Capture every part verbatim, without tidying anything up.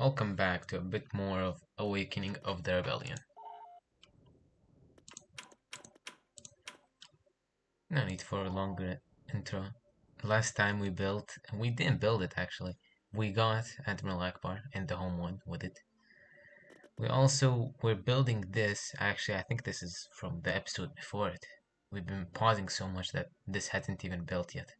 Welcome back to a bit more of Awakening of the Rebellion. No need for a longer intro. Last time we built, we didn't build it actually. We got Admiral Akbar and the home one with it. We also were building this. Actually, I think this is from the episode before it. We've been pausing so much that this hasn't even built yet.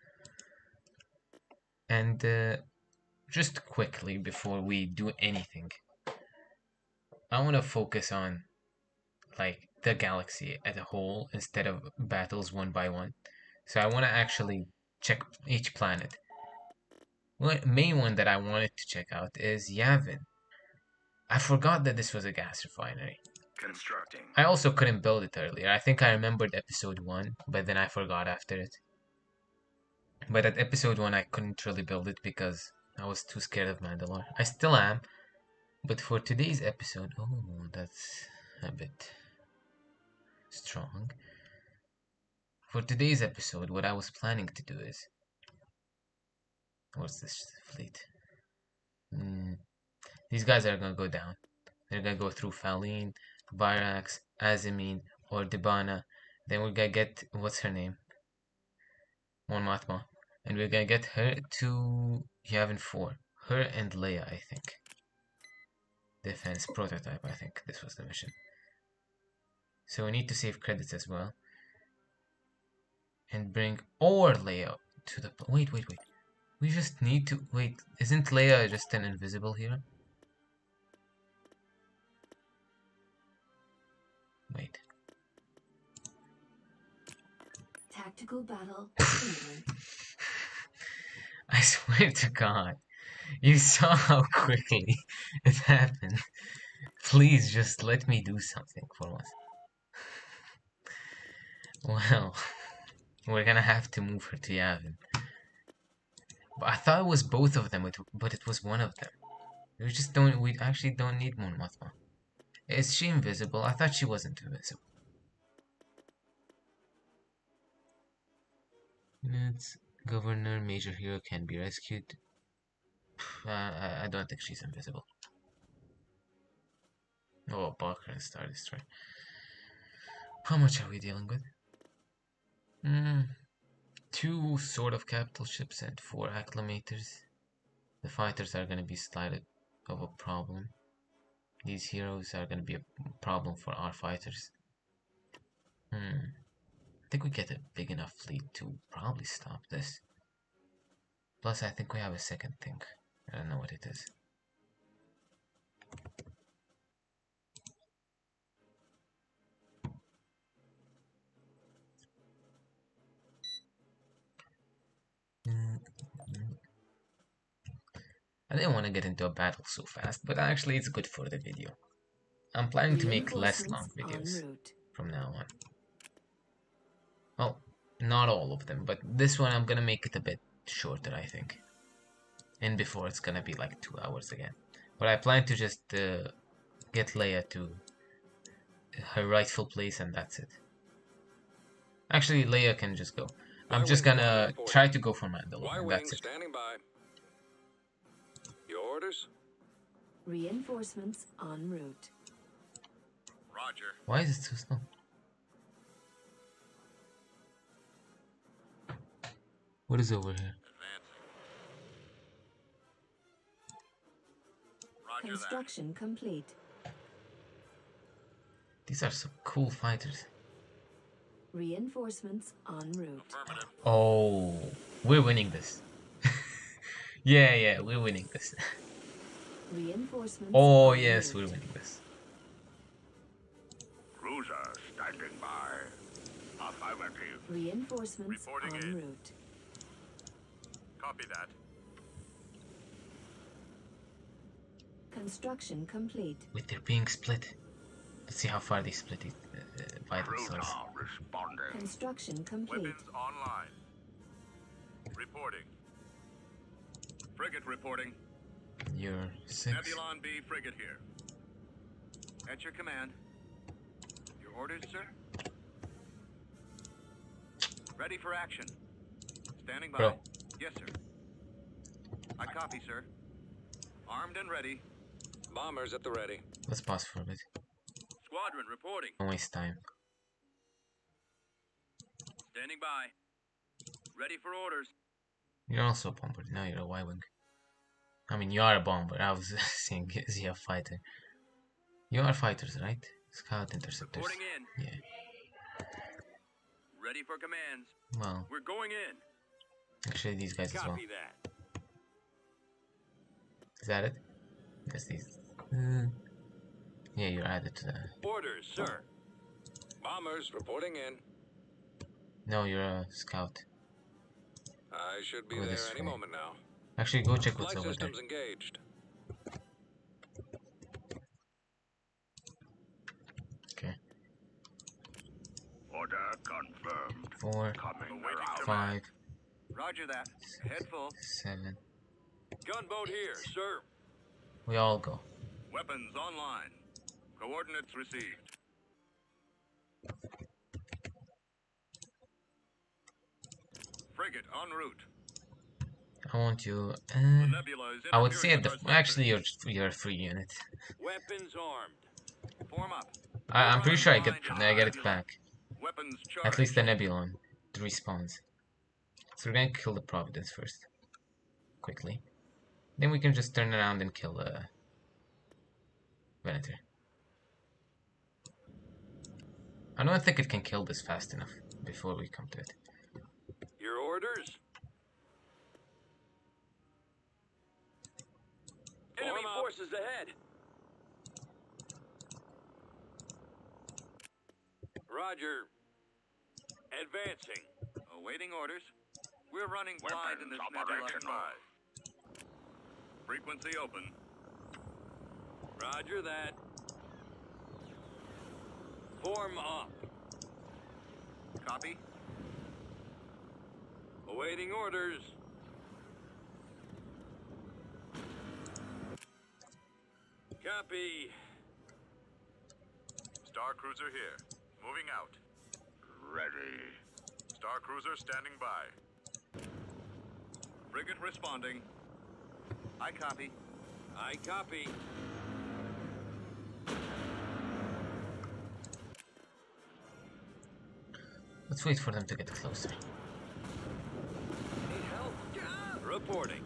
And uh, just quickly before we do anything, I want to focus on like the galaxy as a whole instead of battles one by one. So I want to actually check each planet. One main one that I wanted to check out is Yavin. I forgot that this was a gas refinery. Constructing. I also couldn't build it earlier. I think I remembered episode one, but then I forgot after it. But at episode one, I couldn't really build it because I was too scared of Mandalore. I still am, but for today's episode, oh, that's a bit strong. For today's episode, what I was planning to do is... What's this fleet? Mm, these guys are gonna go down. They're gonna go through Faline, Virax, Azimine, or Dibana. Then we're gonna get... What's her name? Mon Mothma. And we're gonna get her to Yavin four. Her and Leia, I think. Defense prototype, I think this was the mission. So we need to save credits as well. And bring or Leia to the... Wait, wait, wait. We just need to... Wait, isn't Leia just an invisible here? Wait. Tactical battle. I swear to God. You saw how quickly it happened. Please just let me do something for once. Well, we're gonna have to move her to Yavin. But I thought it was both of them, but it was one of them. We just don't, we actually don't need Mon Mothma. Is she invisible? I thought she wasn't invisible. Units, Governor, Major Hero can be rescued. Uh, I, I don't think she's invisible. Oh, Barker and Star Destroyer. How much are we dealing with? Hmm. Two sort of capital ships and four acclimators. The fighters are going to be slightly of a problem. These heroes are going to be a problem for our fighters. Hmm. I think we get a big enough fleet to probably stop this. Plus, I think we have a second thing. I don't know what it is. I didn't want to get into a battle so fast, but actually it's good for the video. I'm planning to make less long videos from now on. Well, not all of them, but this one I'm gonna make it a bit shorter, I think. And before it's gonna be like two hours again. But I plan to just uh, get Leia to her rightful place and that's it. Actually, Leia can just go. I'm just gonna try to go for Mandalore and that's it. Standing by. Your orders? Reinforcements en route. Roger. Why is it so slow? What is over here? Roger Construction that. complete. These are some cool fighters. Reinforcements en route. Affirmative. Oh, we're winning this. yeah, yeah, we're winning this. Reinforcements. Oh, en yes, route. we're winning this. Cruiser standing by. Affirmative. Reinforcements Reporting en in. route. Copy that. Construction complete. Wait, they're being split. Let's see how far they split it uh, by Cruiser themselves. responding. Construction complete. Weapons online. Reporting. Frigate reporting. You're six. Nebulon B frigate here. At your command. Your orders, sir? Ready for action. Standing by. Bro. Yes, sir. I copy, sir. Armed and ready. Bombers at the ready. Let's pause for a bit. Squadron reporting. Don't waste time. Standing by. Ready for orders. You're also a bomber. No, you're a Y-wing. I mean, you are a bomber. I was saying, is he a fighter? You are fighters, right? Scout interceptors. Reporting in. Yeah. Ready for commands. Well, We're going in. actually, these guys as well. Copy that. Is that it? Yes, these. Uh, yeah, you're added to the. Orders, sir. Bombers reporting in. No, you're a scout. I should be Go there this any way. moment now. Actually, go check what's Flight over there. systems engaged. Okay. Order confirmed. Four, Coming five, Roger that. Head full. seven. Gunboat here, sir. We all go. Weapons online. Coordinates received. Frigate en route. I want you. The Uh, nebula is I would say at interfering the. with our Actually, you're sensors. you're a free unit. Weapons armed. Form up. I, I'm pretty sure I get I get it back. Weapons charged. At least the Nebulon respawns. So we're gonna kill the Providence first, quickly. Then we can just turn around and kill the Venator. I don't think it can kill this fast enough before we come to it. Your orders? Enemy forces ahead. Roger. Advancing. Awaiting orders. We're running blind in this nebula. Frequency open. Roger that. Form up. Copy. Awaiting orders. Copy. Star Cruiser here. Moving out. Ready. Star Cruiser standing by. Frigate responding. I copy. I copy. Let's wait for them to get closer. Need help? Reporting.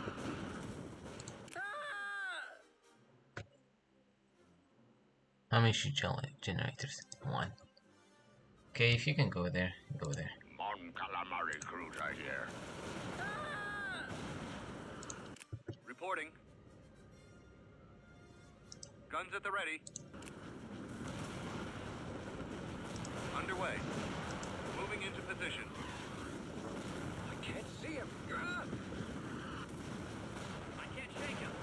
How many shoot generators? One. Okay, if you can go there, go there. Mon Calamari Cruiser here. Reporting. Guns at the ready. Underway. Moving into position. I can't see him. I can't shake him.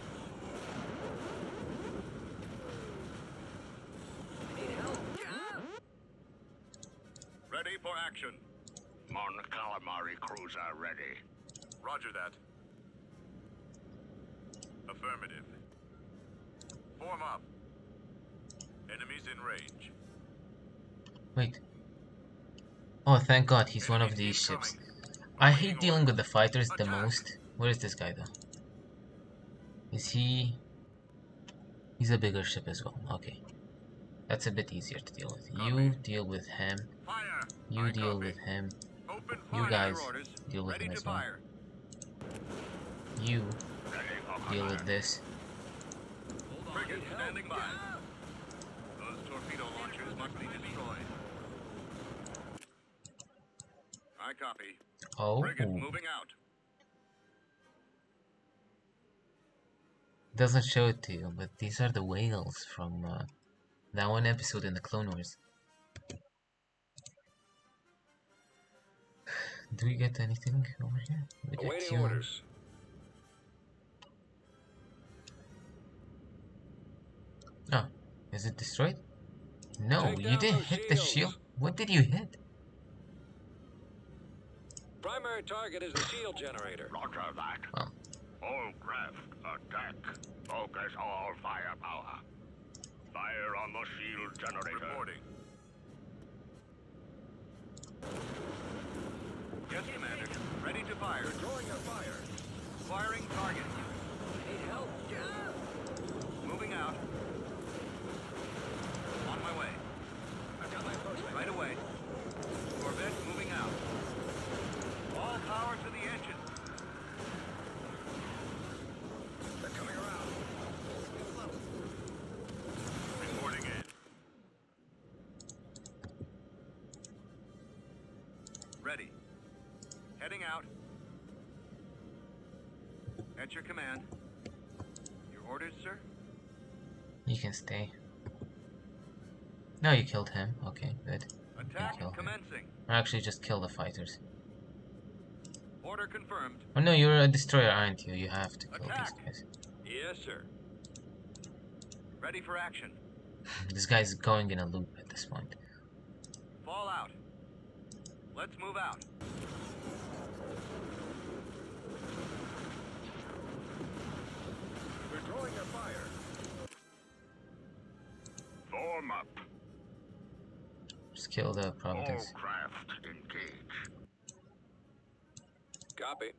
Need help? Ready for action. Mon Calamari Cruiser ready. Roger that. Affirmative. Form up. Enemies in range. Wait. Oh, thank God, he's one of these ships. I hate dealing with the fighters the most. Where is this guy though? Is he... He's a bigger ship as well. Okay. That's a bit easier to deal with. You deal with him. Fire. You I deal copy. with him. Open You fire. guys Orders. deal with Ready him to as well. fire. You Ready for deal fire. with this. Frigate standing by. Those torpedo launchers must be destroyed. I copy. Oh. Frigate moving out. Doesn't show it to you, but these are the whales from uh, that one episode in the Clone Wars. Do we get anything over here? We get Awaiting fuel. orders. Oh, is it destroyed? No, Take you down didn't those hit the shields. shield. What did you hit? Primary target is the shield generator. Roger that. Oh. All craft attack. Focus all firepower. Fire on the shield generator. Reporting. Yes, Commander. Ready to fire. Drawing your fire. Firing target. Need help? moving out. At your command. Your orders, sir? You can stay. No, you killed him. Okay, good. Attack kill him. commencing. Or actually, just kill the fighters. Order confirmed. Oh no, you're a destroyer, aren't you? You have to kill Attack. these guys. Yes, sir. Ready for action. This guy's going in a loop at this point. Fall out. Let's move out. We're drawing a fire. Form up. Just kill the All Providence. craft engage. Copy.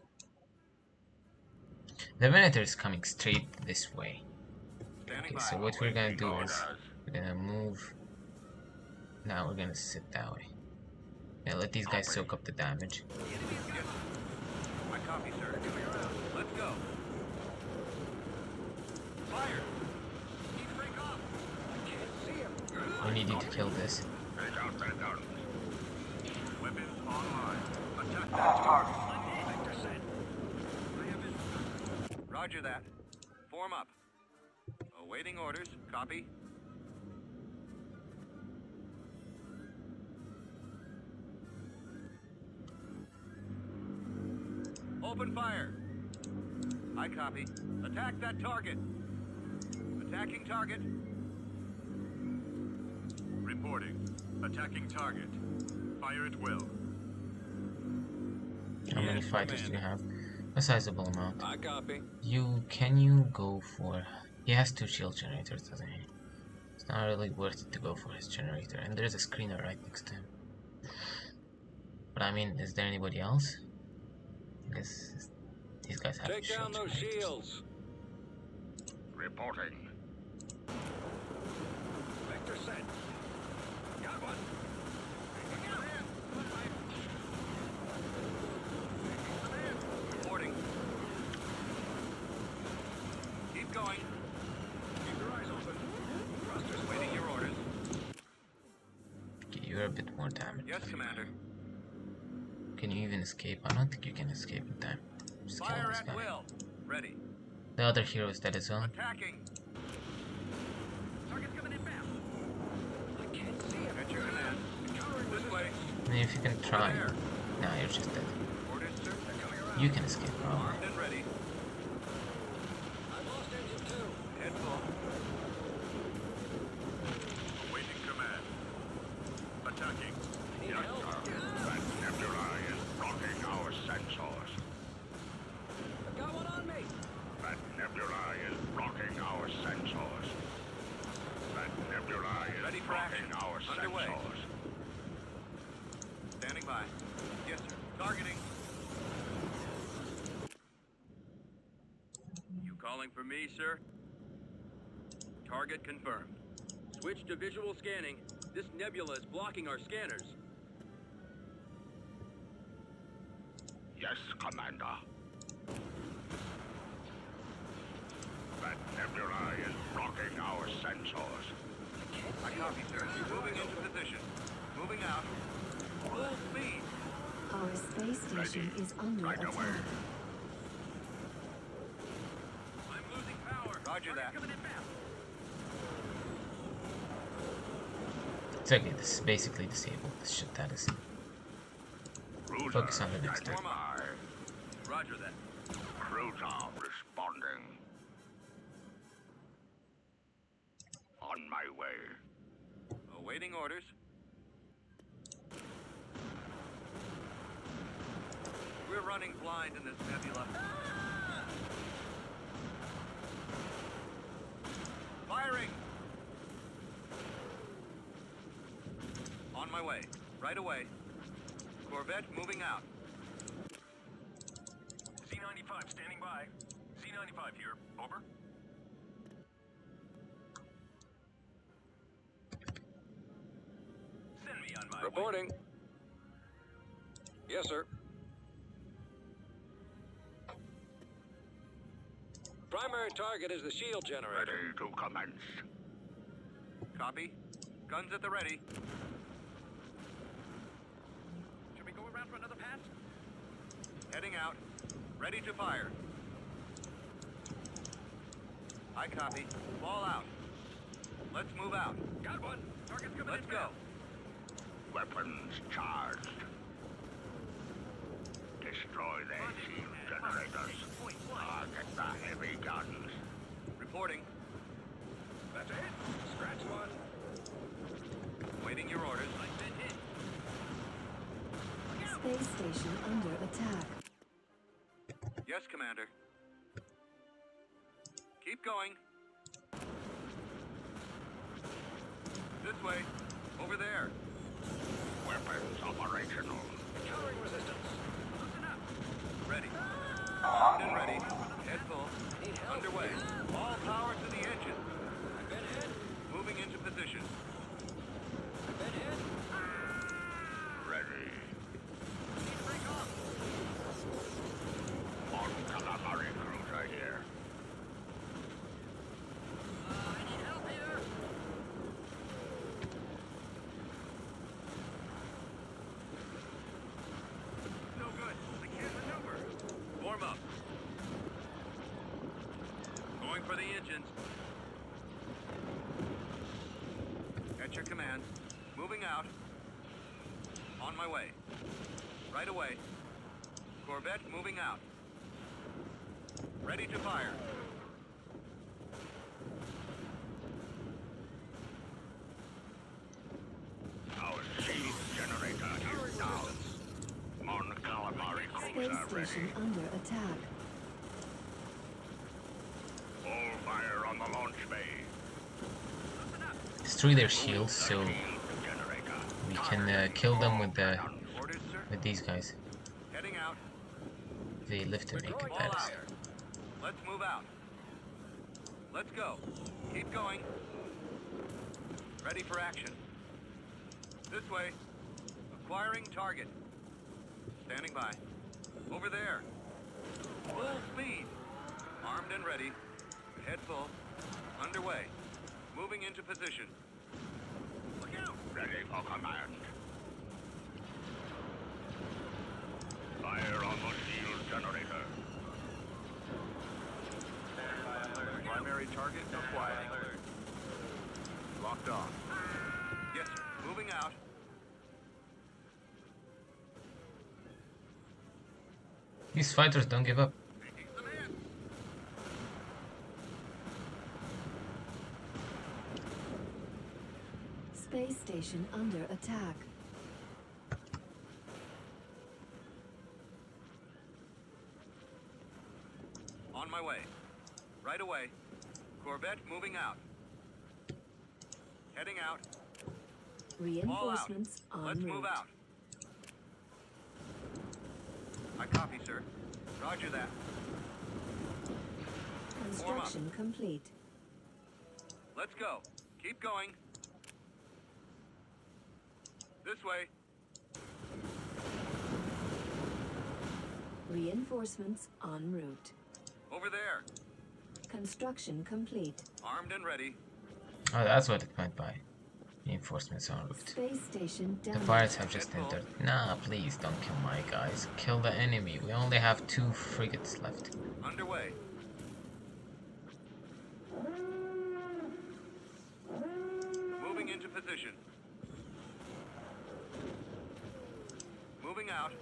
The Venator is coming straight this way. Standing Okay, by. so what we're gonna do is Orders. we're gonna move. Now we're gonna sit that way. Yeah, let these guys soak up the damage. Yes. I copy, sir. Let's go. Fire. Need to break off. I can't see him. We need you to kill this. Take out their guns. Weapons online. Attack that target. Vector set. I have his... Roger that. Form up. Awaiting orders. Copy. Open fire. I copy. Attack that target. Attacking target. Reporting. Attacking target. Fire at will. How many Yes, fighters do you Commander. have? A sizable amount. I copy. You can you go for? He has two shield generators, doesn't he? It's not really worth it to go for his generator, and there's a screener right next to him. But I mean, is there anybody else? I guess these guys have Take shield down those generators. shields. Reporting. Vector set. Got one. Reporting. Keep going. Keep your eyes open. Thrusters waiting your orders. Okay, you're a bit more damaged. Yes, Commander. Can you even escape? I don't think you can escape in time. Just kill Fire this at guy. will. Ready. The other hero is dead as well. Attacking. Target's coming inbound. I can't see him. At your command. This way. I mean, if you can try. there. Nah, you're just dead. Orders, sir. They're coming around. You can escape, probably. Armed and ready. I lost engine two. Head full. Awaiting command. Attacking. Need Yes, help? sir. That nebula is blocking our sensors. I've got one on me. That nebula is blocking our sensors. That nebula is Ready for blocking action. our Underway. sensors. Standing by. Yes, sir. Targeting. You calling for me, sir? Target confirmed. Switch to visual scanning. This nebula is blocking our scanners. Yes, Commander. That nebula is blocking our sensors. I copy, sir. Moving into position. Moving out. Full speed. Our space station Ready. is under Right attack. away. I'm losing power. Roger that. It's okay, this is basically disabled. This shit that is. Cruiser Focus on the next standing by. Roger that. Cruiser responding. On my way. Awaiting orders. We're running blind in this nebula. Firing! On my way. Right away. Corvette moving out. Z ninety-five standing by. Z ninety-five here. Over. Send me on my way. Reporting. Yes, sir. Primary target is the shield generator. Ready to commence. Copy. Guns at the ready. Should we go around for another pass? Heading out. Ready to fire. I copy. Fall out. Let's move out. Got one. Target's coming Let's in go. now. Weapons charged. Destroy their shield generators. Target the heavy guns. Reporting. That's a hit. Scratch one. Waiting your orders. I've been hit. Space station under attack. Yes, Commander. Keep going. This way. Over there. Weapons operational. Countering resistance. Loosen up. Ready. Armed and ready. Head full. Need help. Underway. All power to the engine. I've been hit. Moving into position. I've been hit. Ready. Need to break off. Mon calamari cruiser here. Uh, I need help here. No good. I can't maneuver. Form up. Going for the engines. At your command. Moving out. On my way. Right away. Corvette moving out. Ready to fire. Our shield generator is down. Mon calamari Space cruiser ready. station under attack. All fire on the launch bay. Destroy their shields so Shield generator. we can uh, kill them with the Orders, sir. with these guys. Heading out. They live to make it Fall better. out. Let's move out. Let's go. Keep going. Ready for action. This way. Acquiring target. Standing by. Over there. Full speed. Armed and ready. Head full. Underway. Moving into position. Look out! Ready for command. Fire on the shield generator. Primary target acquired. Locked on. Yes, sir. Moving out. These fighters don't give up. Taking some hits. Space station under attack. On my way. Right away. Corvette moving out. Heading out. Reinforcements All out. en Let's route. move out. I copy, sir. Roger that. Construction complete. Let's go. Keep going. This way. Reinforcements en route. Over there. Construction complete. Armed and ready. Oh, that's what it meant by reinforcements en route. Space station down. The pirates have just entered. Nah, please don't kill my guys. Kill the enemy. We only have two frigates left. Underway. Moving into position. Moving out.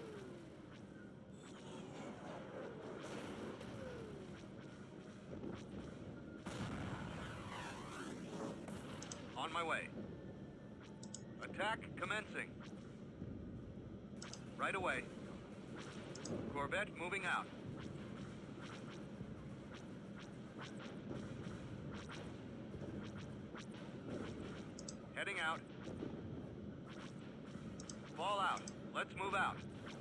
On my way. Attack commencing. Right away. Corvette moving out. Heading out. Fall out. Let's move out.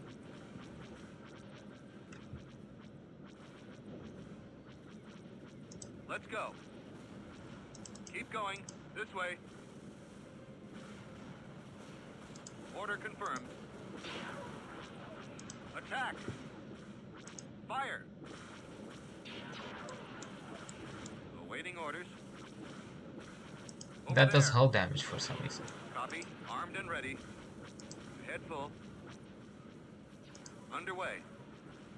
Let's go. Keep going. This way. Order confirmed. Attack. Fire. Awaiting orders. Over That does there. hull damage for some reason. Copy. Armed and ready. Head full. Underway.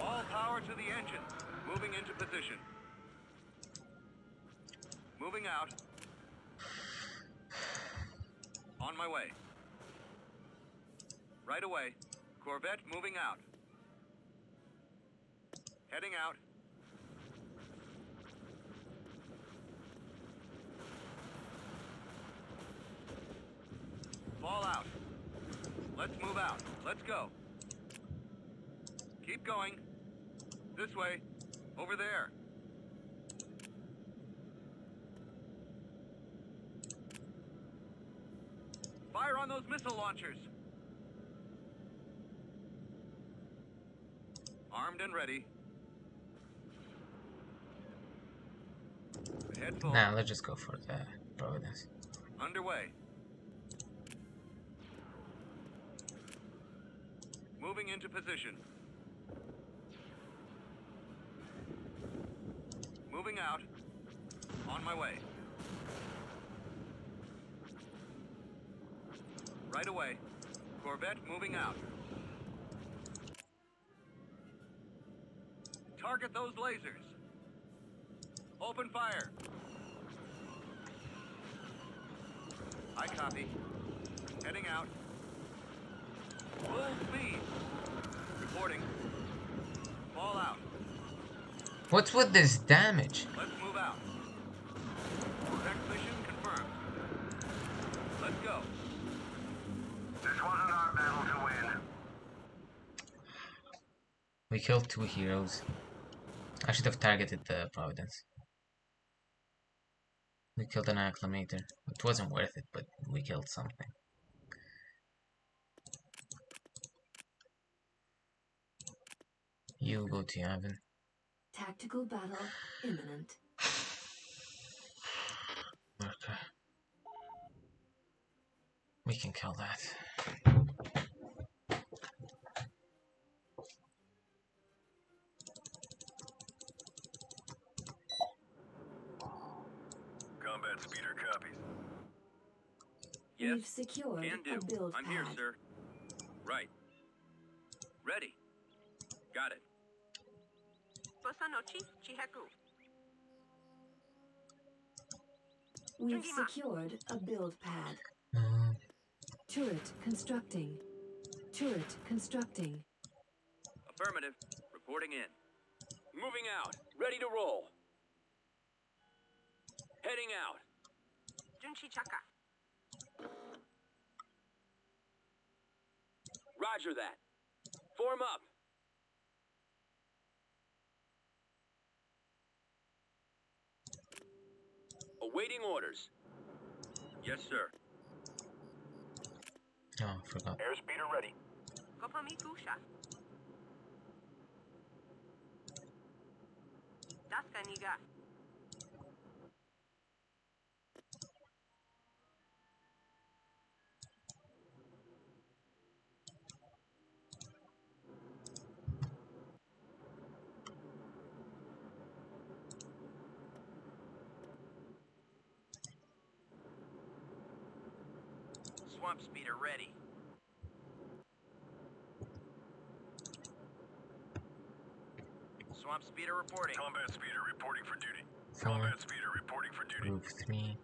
All power to the engines. Moving into position. Moving out. On my way. Right away. Corvette moving out. Heading out. Fall out. Let's move out. Let's go. Keep going. This way. Over there. Fire on those missile launchers. Armed and ready. Head full. Nah, let's just go for the Providence. Underway. Moving into position. Moving out. On my way. Right away. Corvette moving out. Target those lasers. Open fire. I copy. Heading out. Full speed. Reporting. Fall out. What's with this damage? Let's move out. Next mission confirmed. Let's go. This wasn't our battle to win. We killed two heroes. I should have targeted the Providence. We killed an acclamator. It wasn't worth it, but we killed something. You go to Yavin. Tactical battle imminent. Okay. We can kill that. Combat speeder copies. Yes. We've secured Can do. a build I'm pad. here, sir. Right. Ready. Got it. Bosanochi, Chihaku. We've Jungima. secured a build pad. Um, Turret constructing. Turret constructing. Affirmative. Reporting in. Moving out. Ready to roll. Heading out. Junshi Chaka. Roger that. Form up. Awaiting orders. Yes, sir. oh, I forgot. Airspeeder ready. Kopami Kusha. Daska Niga. Swamp speeder ready. Swamp speeder reporting. Combat speeder reporting for duty. Four, Combat speeder reporting for duty. group three,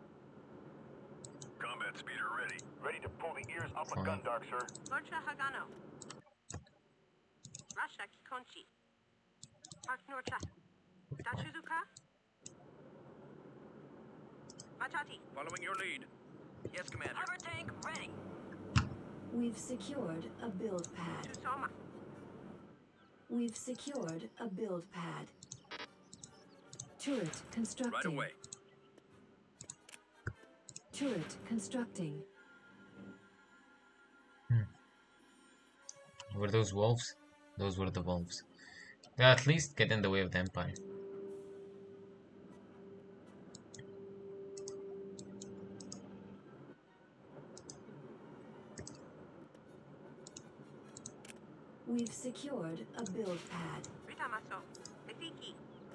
Combat speeder ready. Ready to pull the ears up a Fine. gun dark, sir. Gorcha Hagano. Rasha Kikonchi. Park Norcha. Dachuzuka. Machati. Following your lead. Yes, Commander. Armor tank ready. We've secured a build pad. Tusoma. We've secured a build pad. Turret constructing. Right away. Turret constructing. Were those wolves? Those were the wolves. They at least get in the way of the Empire. We've secured a build pad. Ritamaso. Tefiki.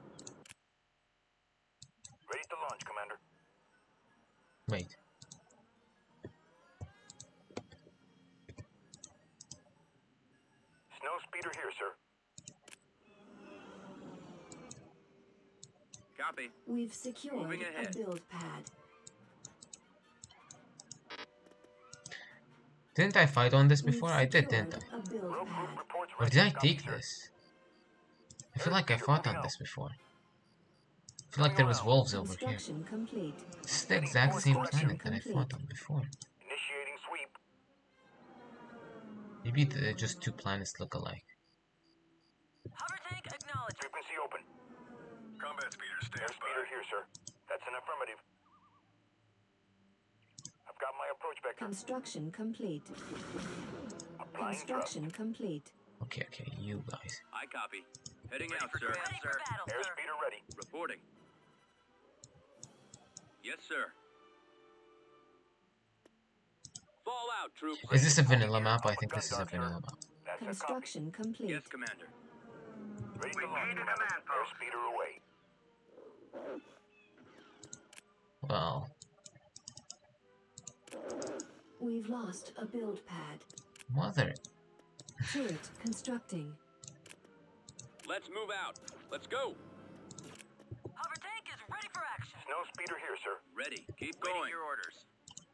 Ready to launch, Commander. Wait. Snow speeder here, sir. Copy. We've secured Moving a ahead. build pad. Didn't I fight on this We've before? I did, didn't secured I? a build Rogue pad. group reports Or ready. did I Copy, take sir. this? I feel like I fought on this before. I feel like there was wolves over here. Construction complete. This is the exact same planet that I fought on before. Initiating sweep. Maybe they're just two planets look alike. Hover tank acknowledged. Frequency open. Combat speeder stands Airspeeder by. here, sir. That's an affirmative. I've got my approach vector. Construction complete. Applying thrust. Construction complete. Okay, okay, you guys. I copy. Heading Ready out, for sir. command, Ready for battle, sir. Airspeeder ready. Reporting. Yes, sir. Fall out, troops. Is this a vanilla map? I think this is a vanilla map. That's a copy. Construction complete. Yes, Commander. Ready to launch, Commander. Airspeeder away. Well, We've lost a build pad. mother. Turret constructing. Let's move out. Let's go. Hover tank is ready for action. Snow speeder here, sir. Ready. Keep going. Your orders.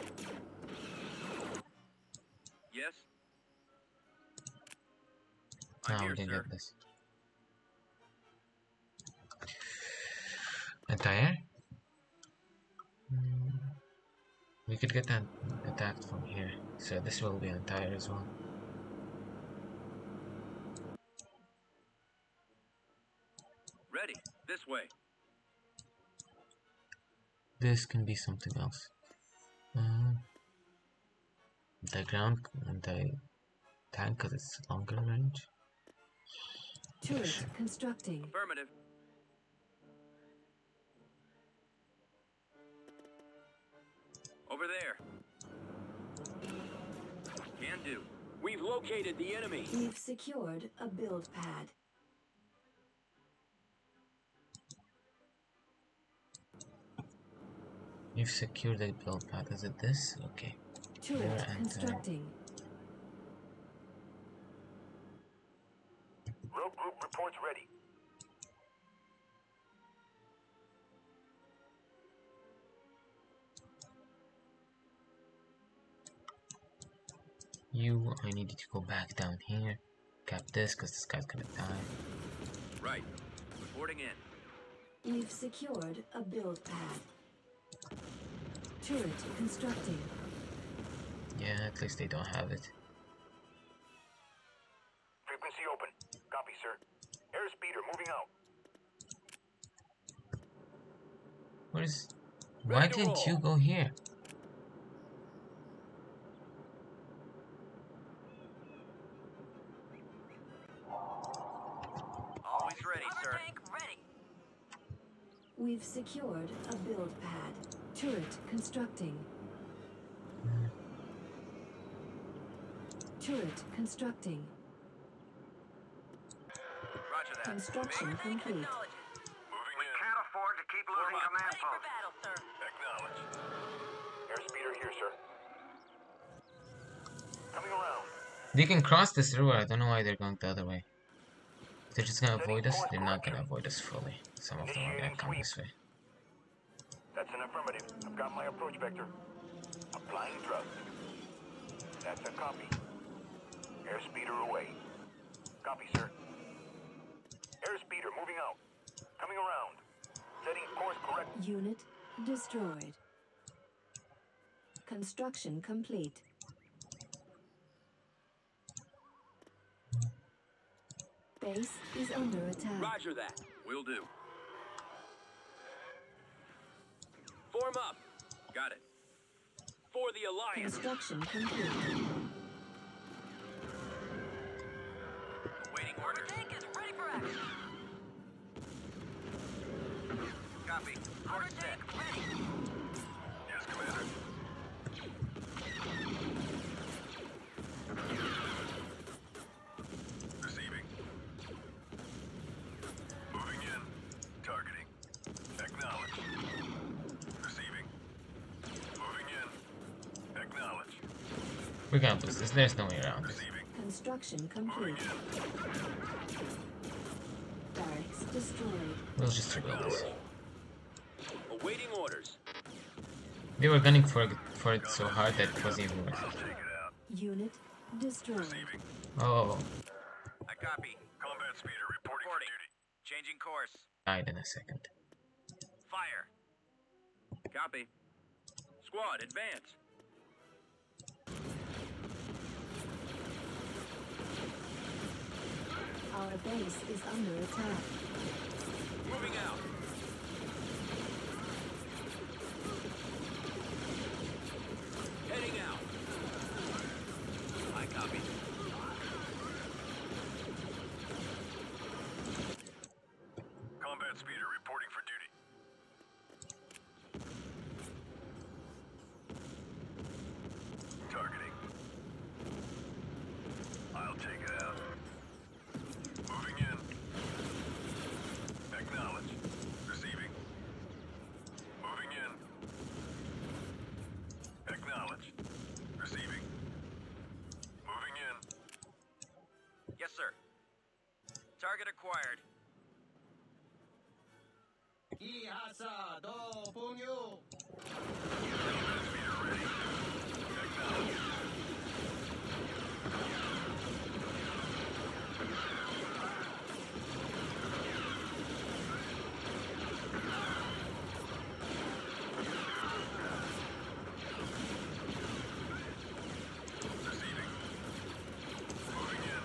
Yes. I'm Now here, we can sir. get this. Entire? Hmm. We could get that attacked from here. So this will be entire as well. Ready. This way. This can be something else. Uh, the ground and the tank because it's longer range. Turret constructing. Affirmative. Over there. Can do. We've located the enemy. We've secured a build pad. You've secured the build path. Is it this? Okay. Turret There and, uh, constructing. Rogue group reports ready. You, I need you to go back down here. Cap this because this guy's gonna die. Right. Reporting in. We've secured a build pad. Turret constructing. Yeah, at least they don't have it. Frequency open. Copy, sir. Airspeeder moving out. Where's... Why Ready to didn't you roll. go here? Always ready, Hover sir. tank ready. We've secured a build pad. Turret constructing. Turret constructing. Roger that. Construction Hover tank complete. acknowledged. Moving in. Can't afford to keep losing losing command Ready for battle, sir. Acknowledge. Airspeeder here, sir. Coming around. They can cross this river. I don't know why they're going the other way. They're just gonna avoid us. They're not gonna avoid us fully. Some of them are gonna come this way. That's an affirmative. I've got my approach vector. Applying thrust. That's a copy. Airspeeder away. Copy, sir. Airspeeder moving out. Coming around. Setting course correct. Unit destroyed. Construction complete. Base is under attack. Roger that. Will do. Form up. Got it. For the Alliance. Construction complete. Waiting Hover orders. tank is ready for action. Copy. Hover Course set. tank ready. Yes, Commander. Receiving. Moving in. Targeting. Acknowledge. Receiving. Moving in. Acknowledge. We're gonna lose this. There's no way around it. Receiving. Construction complete. Moving in. Barracks destroyed. We'll just rebuild this. Awaiting orders. They were gunning for it, for it so hard that it wasn't even worth it. Unit destroyed. Oh, I copy. Combat speeder reporting for Reporting. duty. Changing course. died in a second. Fire. Copy. Squad, advance. Our base is under attack. Moving out. Heading out. I copy. Combat speeder reporting for duty. Targeting. I'll take it out. Moving in. Acknowledge. Receiving. Moving in. Acknowledge. Receiving. Moving in. Yes, sir. Target acquired. Combat speeder ready. Acknowledge. Receiving. Moving in.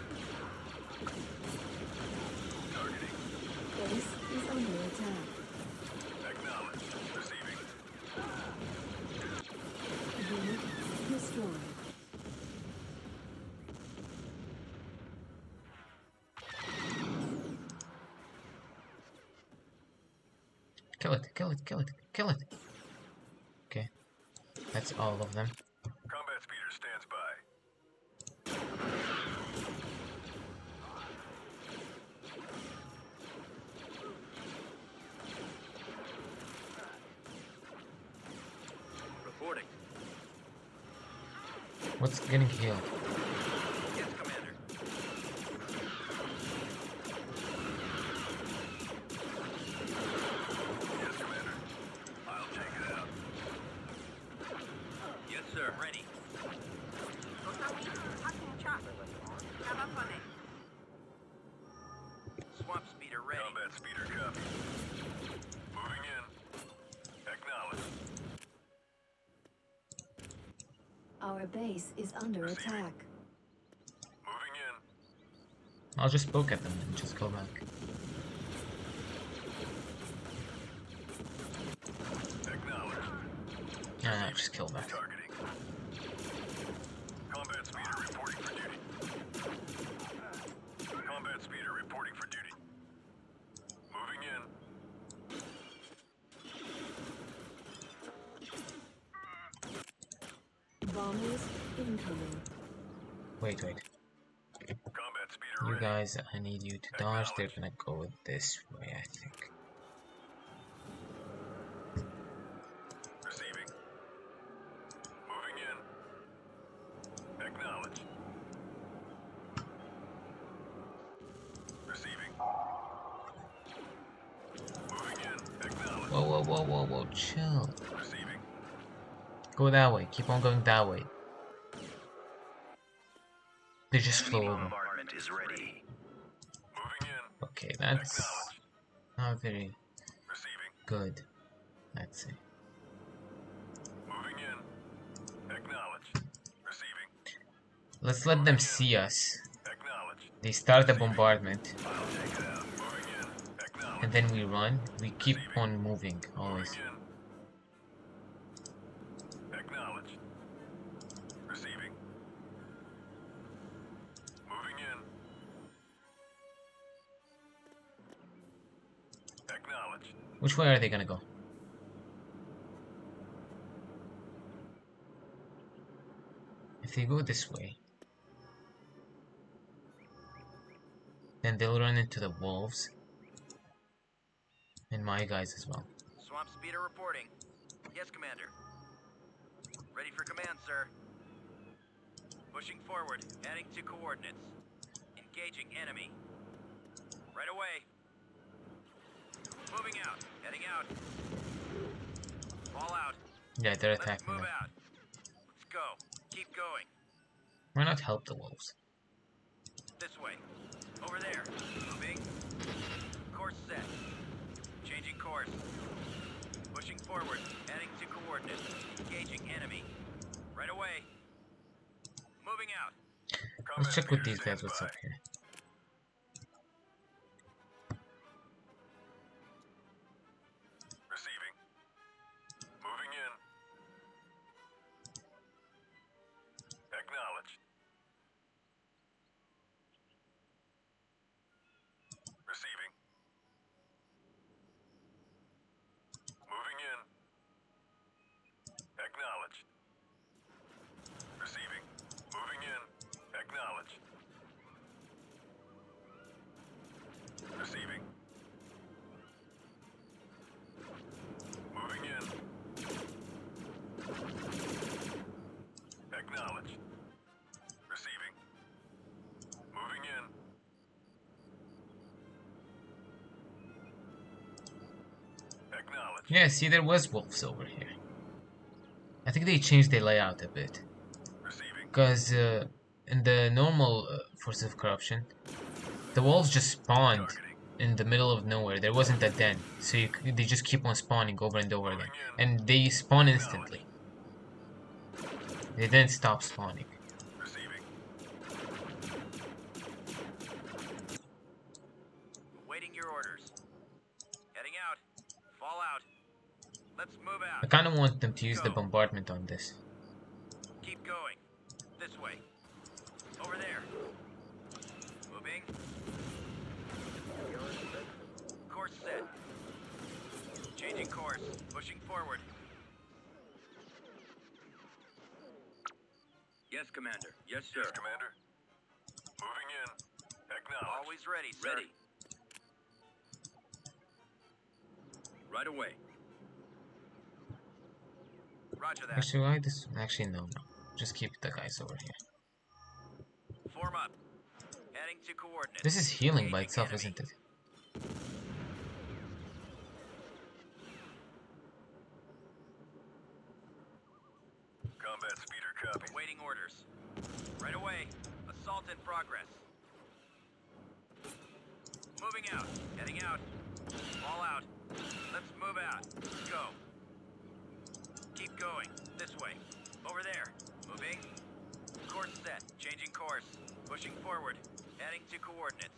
Targeting. Base is under attack. Acknowledge. Receiving. Unit destroyed. Kill it, kill it, kill it, kill it. Okay, that's all of them. Combat speeder stands by. Reporting. What's getting healed? Yes, Commander. Yes, Commander. I'll take it out. Yes, sir. Ready. Swamp speeder ready. Combat speeder copy. Moving in. Acknowledge. Our base is under attack. Moving in. I'll just poke at them and just go back. Acknowledge. Yeah, no, just kill back. Targeting. Combat speeder reporting for duty. Combat speeder reporting for duty. Moving in. Bombers incoming. Wait, wait. Combat speeder You ready. guys, I need you to dodge. They're gonna go this way, I think. Receiving. Moving in. Acknowledge. Receiving. Moving in. Acknowledge. Whoa, whoa, whoa, whoa, whoa, chill. Receiving. Go that way. Keep on going that way. They just flew over. Bombardment is ready. Moving in. Okay, that's Acknowledge. not very Receiving. good. Let's see. Moving in. Acknowledge. Receiving. Let's let them see us. Acknowledge. They start the bombardment, I'll take it out. Moving in. Acknowledge. and then we run. We keep on moving, always. Moving in. Acknowledge. Receiving. Moving in. Acknowledge. Which way are they gonna go? If they go this way, then they'll run into the wolves and my guys as well. Swamp speeder reporting. Yes, Commander. Ready for command, sir. Pushing forward, adding to coordinates. Engaging enemy. Right away. Moving out, heading out. Fall out. Yeah, they're Let's attacking move them. out. Let's go. Keep going. Why not help the wolves? This way. Over there. Moving. Course set. Changing course. Pushing forward. Adding to coordinates. Engaging enemy. Right away. Moving out. Let's check with these guys what's up here. Receiving. Moving in. Acknowledged. Receiving. Moving in. Acknowledged. Receiving. Moving in. Acknowledged. Receiving. Moving in. Acknowledged. Receiving. Moving in. Acknowledged. Yeah, see, there was wolves over here. I think they changed their layout a bit. Receiving. Because uh, in the normal uh, Forces of Corruption, the wolves just spawned in the middle of nowhere. There wasn't a den. So you, c- they just keep on spawning over and over again. And they spawn instantly. They didn't stop spawning. Receiving. Awaiting your orders. Heading out. Fall out. Let's move I out. kind of want them to use the bombardment on this. Keep going. This way. Over there. Moving. Course set. Changing course. Pushing forward. Yes, Commander. Yes, sir. Yes, Commander. Moving in. Acknowledged. Always ready, sir. Ready. Right away. Roger that. Actually, why this? Actually, no, no. Just keep the guys over here. Form up. Heading to coordinates. This is healing by Engaging itself, enemy. isn't it? Combat speeder copy. Awaiting orders. Right away. Assault in progress. Moving out. Heading out. All out. Let's move out. Let's go. Keep going. This way. Over there. Moving. Course set. Changing course. Pushing forward. Heading to coordinates.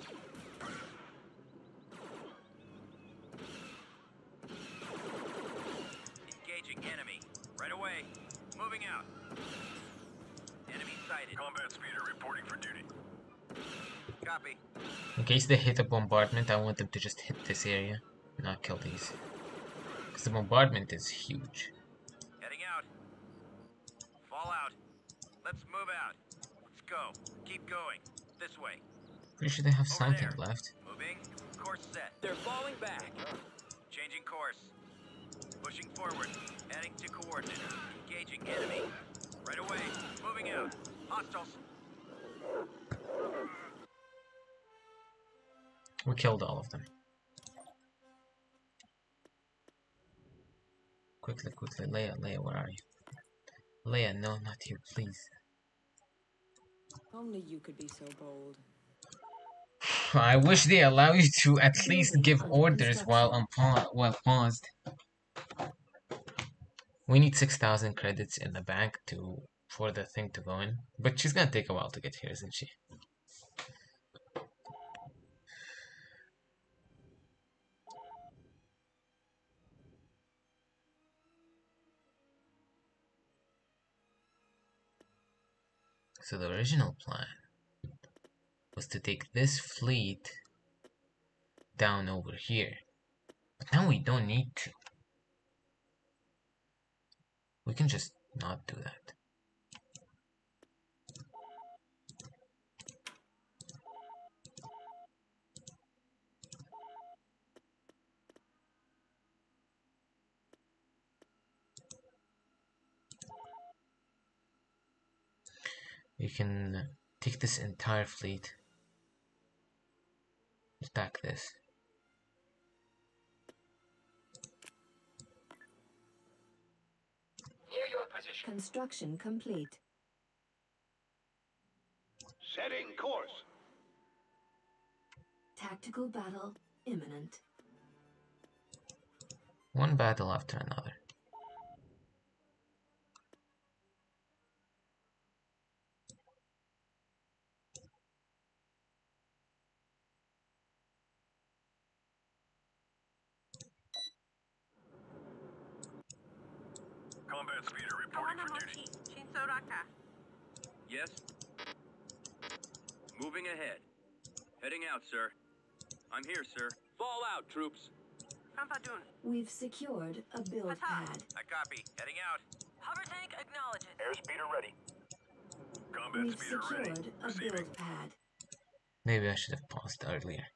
Engaging enemy. Right away. Moving out. Enemy sighted. Combat speeder reporting for duty. Copy. In case they hit a bombardment, I want them to just hit this area, not kill these. Because the bombardment is huge. Heading out. Fall out. Let's move out. Let's go. Keep going. This way. Pretty sure they have Over something there. left. Moving. Course set. They're falling back. Changing course. Pushing forward. Heading to coordinates. Engaging enemy. Right away. Moving out. Hostiles. We killed all of them. Quickly, quickly, Leia, Leia, where are you? Leia, no, not you, please. Only you could be so bold. I wish they allow you to at least give orders while I'm pa while paused. We need six thousand credits in the bank to for the thing to go in, but she's gonna take a while to get here, isn't she? So the original plan was to take this fleet down over here. But now we don't need to. We can just not do that. You can take this entire fleet, attack this. Construction complete. Setting course. Tactical battle imminent. One battle after another. Combat speeder reporting for duty. Yes. Moving ahead. Heading out, sir. I'm here, sir. Fall out, troops. We've secured a build pad. I copy. Heading out. Hover tank acknowledged. Airspeeder ready. Combat We've speeder ready. secured a Receiving. build pad. Maybe I should have paused earlier.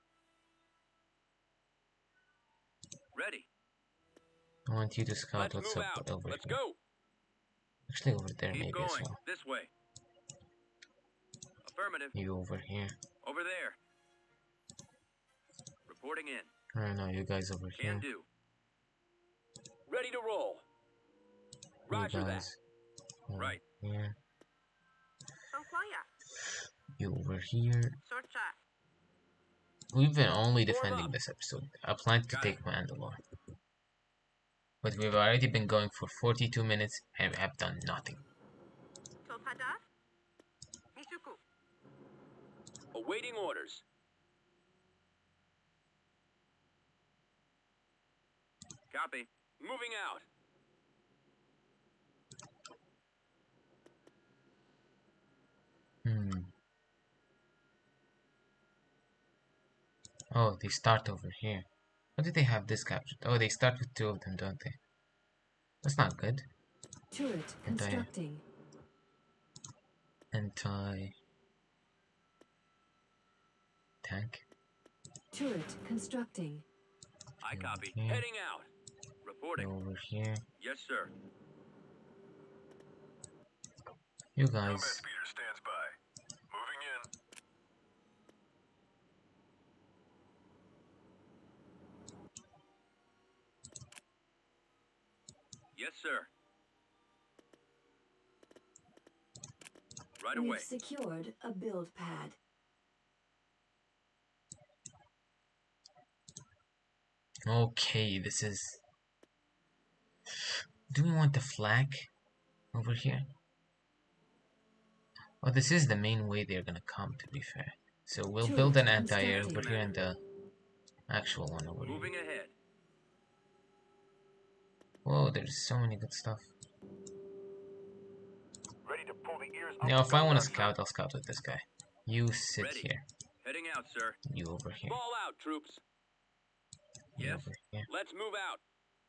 Ready. I want you to scout Let's what's move up out. over Let's here. go. Actually, over there Keep maybe going. as well. This way. Affirmative. You over here. Over there. Reporting in. I don't know, you guys over here. Can do. Ready to roll. You Roger that. guys over Right. here. You over here. We've been only defending up. this episode. I plan to Got take Mandalore. But we've already been going for forty-two minutes and we have done nothing. Awaiting orders. Copy. Moving out. Hmm. Oh, they start over here. How did they have this captured? Oh, they start with two of them, don't they? That's not good. Turret Anti- constructing. Anti tank. Turret constructing. I copy. Yeah. Heading out. Reporting. Over here. Yes, sir. You Combat guys. speeder stands by. Moving in. Yes, sir. Right We've away. secured a build pad. Okay, this is. Do we want the flag over here? Oh, this is the main way they're gonna come, to be fair. So we'll Turret build an anti-air over constructing. here and the actual one over here. Moving ahead. Whoa, there's so many good stuff. Ready to pull the ears up. Now, if I want to Gunner. scout, I'll scout with this guy. You sit Ready. here. Heading out, sir. You over here. Fall out, troops. You Yes. over here. Let's move out.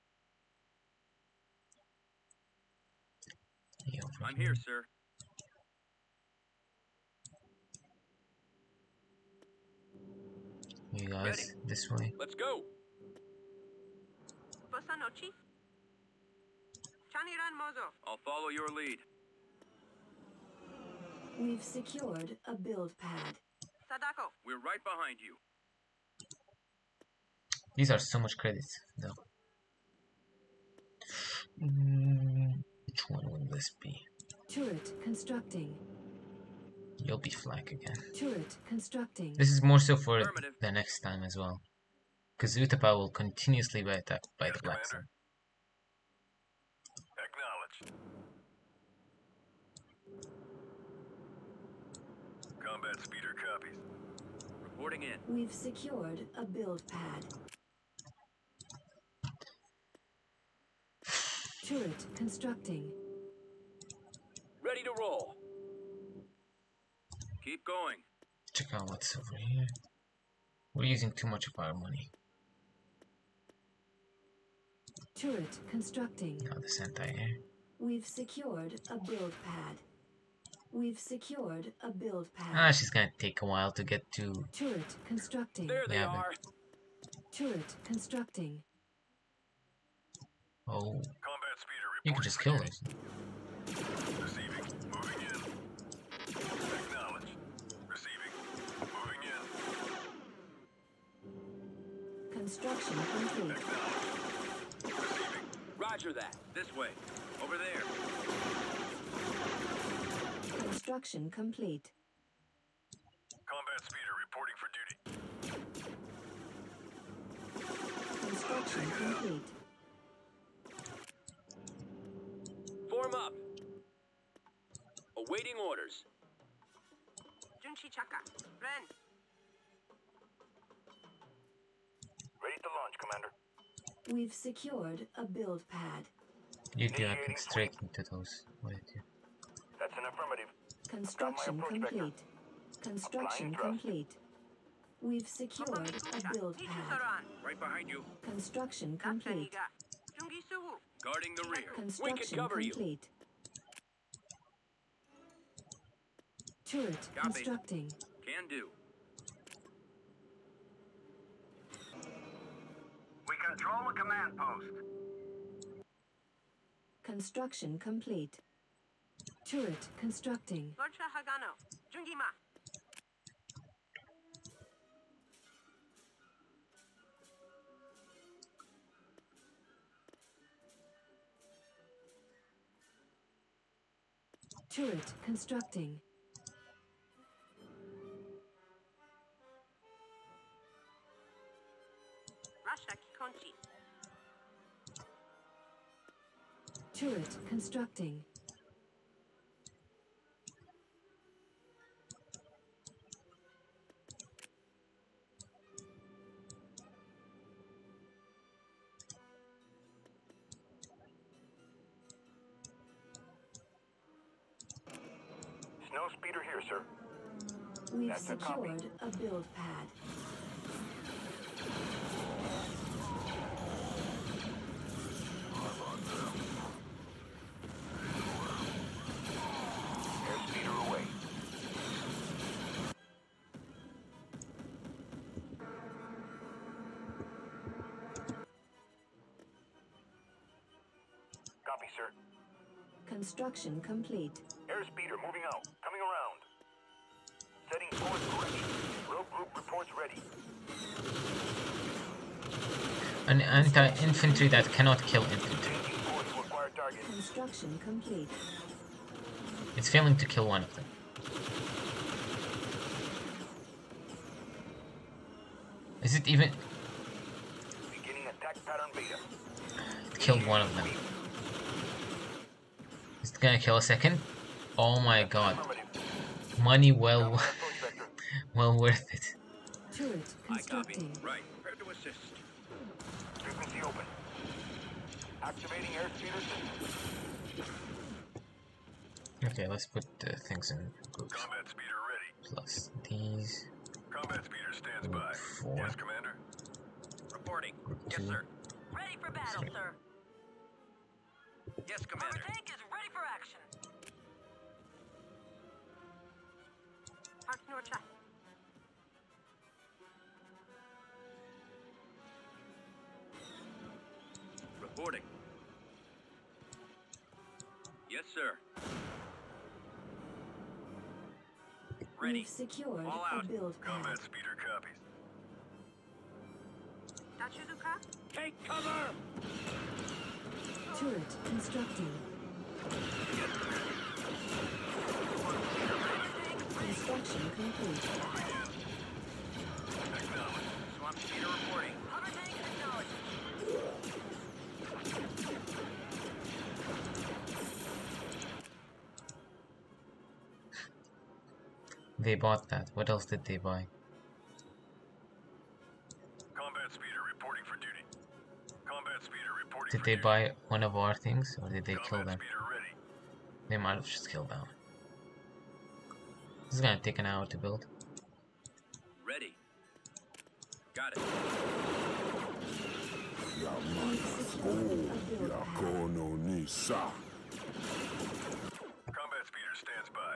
You over I'm here, sir. You guys, Ready. this way. Let's go. I'll follow your lead. We've secured a build pad. We're right behind you. These are so much credits, though. Mm, which one will this be? Turret constructing. You'll be flak again. Turret constructing. This is more so for Affirmative. the next time as well. Because Utapau will continuously be attacked by Yes, the Black Commander. Sun. Acknowledged. Combat speeder copies. Reporting in. We've secured a build pad. Turret constructing. Ready to roll. Keep going. Check out what's over here. We're using too much of our money. Turret constructing. Now this anti-air. We've secured a build pad. We've secured a build pad. Ah, she's gonna take a while to get to. Turret constructing. There they Yeah, but- are. Turret constructing. Oh, Combat speeder reporting. you can just for kill duty. those. Receiving. Moving in. Acknowledged. Receiving. Moving in. Construction complete. Acknowledged. Receiving. Roger that. This way. Over there. Construction complete. Combat speeder reporting for duty. Construction complete. Form up. Awaiting orders. Junchi Chaka. Ren. Ready to launch, Commander. We've secured a build pad. You do I can straight into those. What did you? That's an affirmative. Construction approach vector. complete. Construction Applying thrust. complete. We've secured a build pad. Right behind you. Construction complete. Jungi Suwu. Guarding the rear. Construction cover you. complete. Turret Copy. constructing. Can do. We control the command post. Construction complete. Turret constructing. Gorcha Hagano. Jungi Ma. Turret constructing. Rasha Kikonchi. Turret constructing. Snow speeder here, sir. We've That's a copy. secured a build pad. Air speeder away. Copy, sir. Construction complete. Air speeder moving out. Coming around. Setting course correction. Rogue group reports ready. An anti-infantry that cannot kill infantry. Changing course to acquire target. Construction complete. It's failing to kill one of them. Is it even... Beginning attack pattern beta. It killed one of them. Is it gonna kill a second? Oh my god. Affirmative. Money well... Approach vector. well worth it. Turret I copy. constructing. Right. Prepare to assist. Frequency open. Activating air speeder system. Okay, let's put uh, things in groups. Combat speeder ready. Plus these. Combat speeder stands Group by. four. Yes, Commander. Reporting. Group Yes, two. sir. Ready for battle, Sorry. sir. Yes, Commander. Overtake is ready for action. Park Norcha. Reporting. Yes, sir. Ready. We've secured All a out. build pad. speeder copies. Tachuzuka. Take cover! Turret constructing. Construction complete. Swamp speeder reporting. Overtake acknowledged. They bought that. What else did they buy? Combat speeder reporting for duty. Combat speeder reporting Did for they duty. buy one of our things, or did they kill Combat them? speeder ready. They might have just killed them. This is gonna take an hour to build. Ready. Got it. We've secured a build pad. Combat speeder stands by.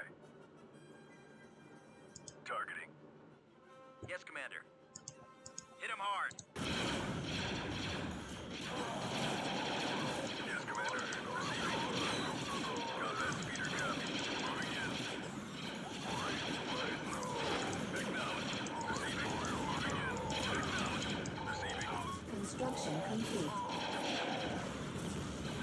Targeting. Yes, Commander. Hit him hard. Yes, Commander. Combat speeder copy. Moving in. Acknowledged. Receiving. Moving in. Acknowledged. Receiving. Construction complete.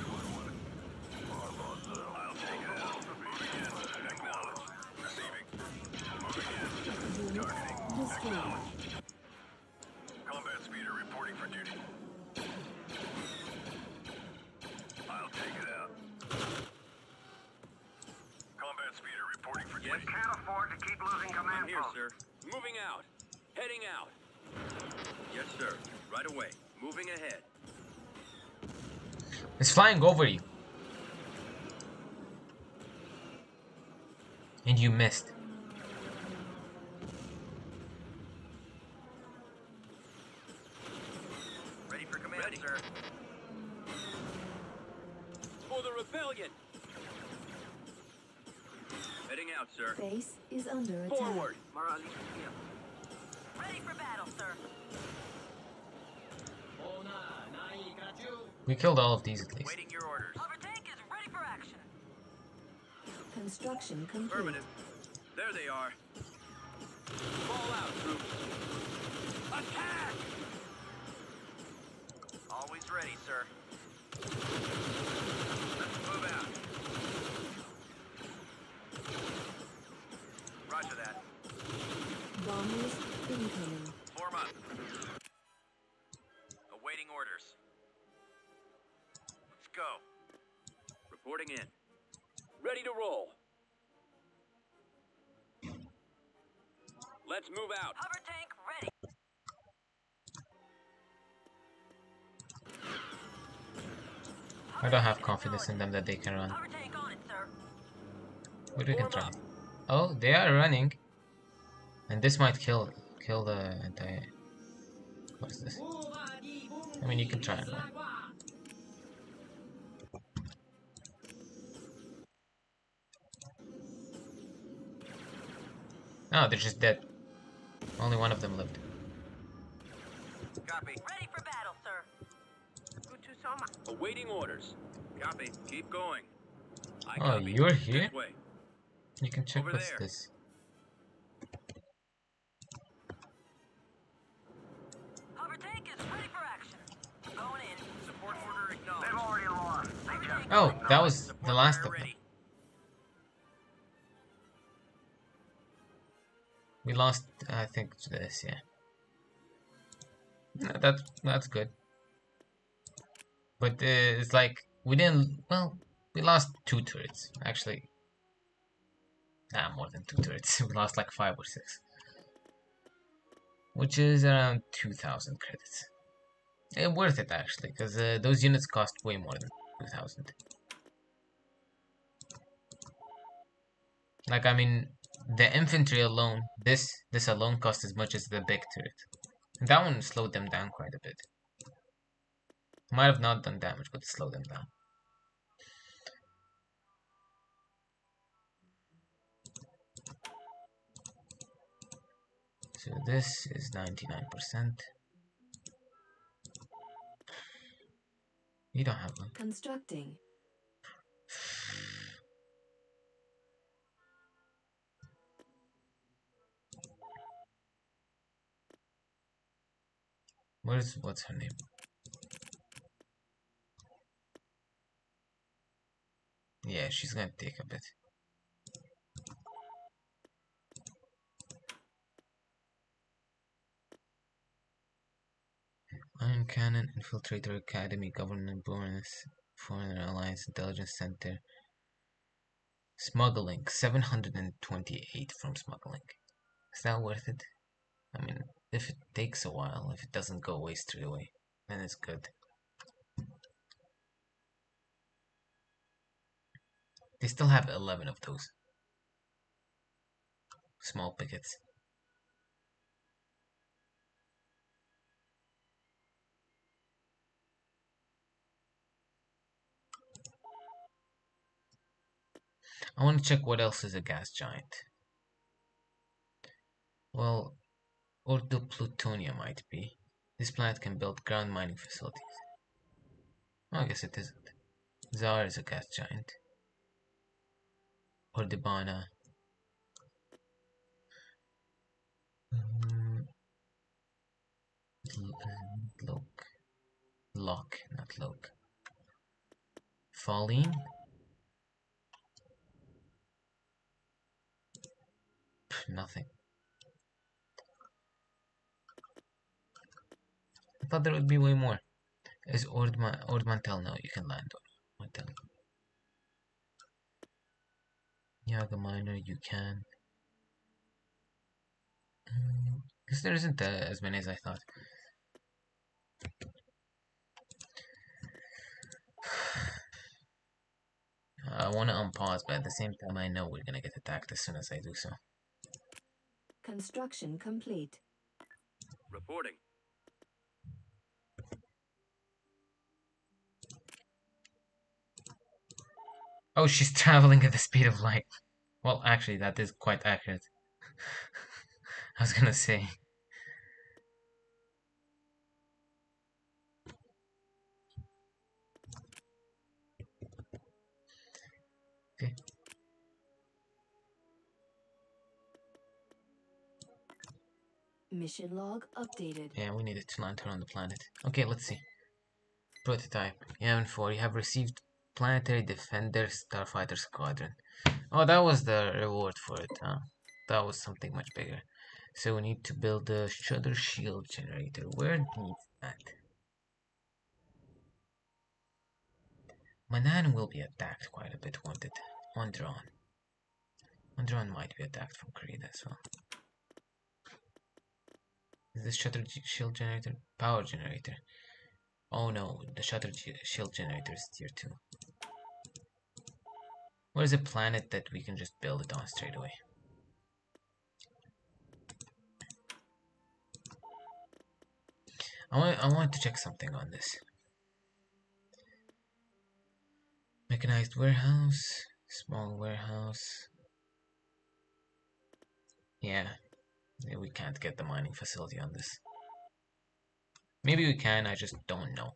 I'm here, sir. Moving out. Heading out. Yes, sir. Right away. Moving ahead. It's flying over you. And you missed. Ready for command, Ready. sir. For the rebellion. Heading out, sir. Base is under attack. Forward. Ready for battle, sir. We killed all of these at least. Waiting your orders. Hover tank is ready for action. Construction complete. Affirmative. There they are. Fall out, troops. Attack! Always ready, sir. Let's move out. Roger that. Bombers incoming. Form up. Awaiting orders. Let's go. Reporting in. Ready to roll. Let's move out. Hover tank ready. I don't have confidence in them that they can run. Hover tank on it, sir. But we can Form try. up. Oh, they are running. And this might kill kill the entire... What is this? I mean, you can try and run. No, they're just dead. Only one of them lived. Copy. Ready for battle, sir. Good to so much. Awaiting orders. Copy. Keep going. I Oh, copy. you're here? This way. You can check Over what's there. this. Hover tank is ready for action. Going in. Support order acknowledged. They've already lost. They just Oh, that was Support the last order of them. ready. We lost, I think, to this, yeah. No, that's, that's good. But uh, it's like, we didn't, well, we lost two turrets, actually. Nah, more than two turrets. We lost like five or six. Which is around two thousand credits. Eh, worth it, actually, because uh, those units cost way more than two thousand. Like, I mean, the infantry alone, this this alone cost as much as the big turret. And that one slowed them down quite a bit. Might have not done damage, but it slowed them down. So this is ninety-nine percent. You don't have one. Constructing. Where's what's her name? Yeah, she's gonna take a bit. Iron Cannon, Infiltrator Academy, Government Bonus, Foreign Alliance Intelligence Center. Smuggling, seven hundred twenty-eight from smuggling. Is that worth it? I mean, if it takes a while, if it doesn't go away straight away, then it's good. They still have eleven of those. Small pickets. I want to check what else is a gas giant. Well, Ordo-Plutonia might be. This planet can build ground mining facilities. Oh, I guess it isn't. Zar is a gas giant. Ordibana. Um, Loke. Locke, not Loke. Falline? Nothing. I thought there would be way more. Is Ordman Ordmantel? No, you can land Ordmantel. Yaga Miner, you can. Because there isn't uh, as many as I thought. I want to unpause, but at the same time I know we're gonna get attacked as soon as I do so. Construction complete. Reporting. Oh, she's traveling at the speed of light. Well, actually, that is quite accurate. I was gonna say. Okay. Mission log updated. Yeah, we needed to land her on the planet. Okay, let's see. Prototype. Yavin four, you have received Planetary Defender Starfighter Squadron. Oh, that was the reward for it, huh? That was something much bigger. So we need to build a Shudder Shield Generator. Where needs that? Manan will be attacked quite a bit, won't it? Ondron. Ondron might be attacked from Krita as well. Is this Shudder Shield Generator? Power Generator. Oh no, the Shudder Shield Generator is tier two. Where is a planet that we can just build it on straight away? I want, I want to check something on this. Mechanized warehouse, small warehouse. Yeah, yeah, we can't get the mining facility on this. Maybe we can, I just don't know.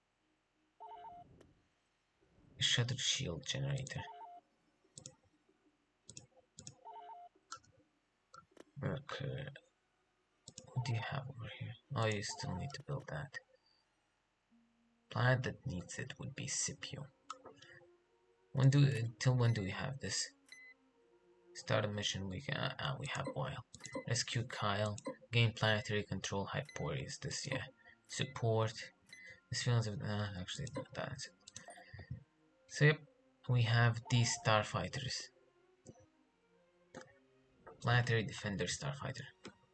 Shuttered shield generator. Okay. What do you have over here? Oh, you still need to build that. Planet that needs it would be Scipio. When do until when do we have this? Start a mission. We can. Uh, uh, we have while. Rescue Kyle. Gain planetary control. Hyporius. This yeah. Support. This feels of uh, actually that's it. So yep, we have these starfighters. Planetary Defender Starfighter.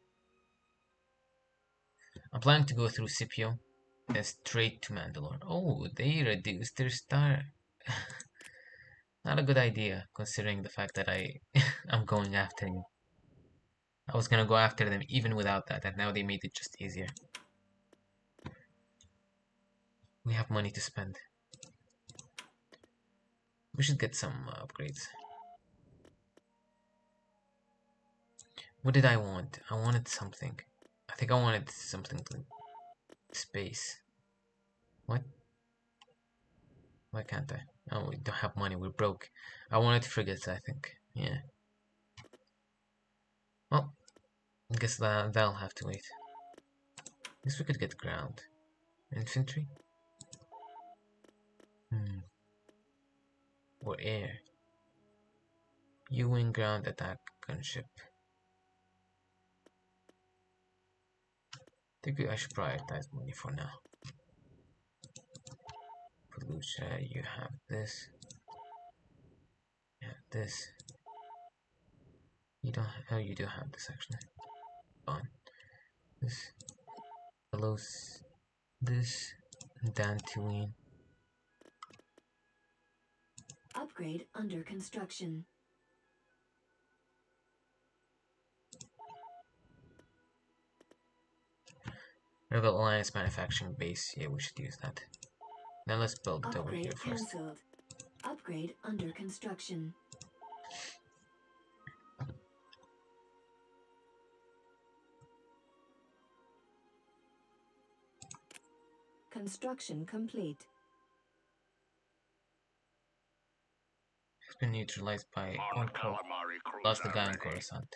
I'm planning to go through Scipio, then straight to Mandalore. Oh, they reduced their star. Not a good idea, considering the fact that I I'm going after you. I was gonna go after them even without that, and now they made it just easier. We have money to spend. We should get some uh, upgrades. What did I want? I wanted something. I think I wanted something to space. What? Why can't I? Oh, we don't have money. We're broke. I wanted frigates, I think. Yeah. Well, I guess that, that'll have to wait. I guess we could get ground. Infantry? Hmm. Or air. U-wing ground attack gunship. I think I should prioritize money for now. Lucia, you have this. You have this. You don't have, oh, you do have this actually. On this. Hellos. This. Dantooine. Upgrade under construction. Rebel Alliance manufacturing base. Yeah, we should use that. Now let's build it over here Upgrade first. cancelled. Upgrade under construction. Construction complete. It's been neutralized by one core. Lost the guy on Coruscant.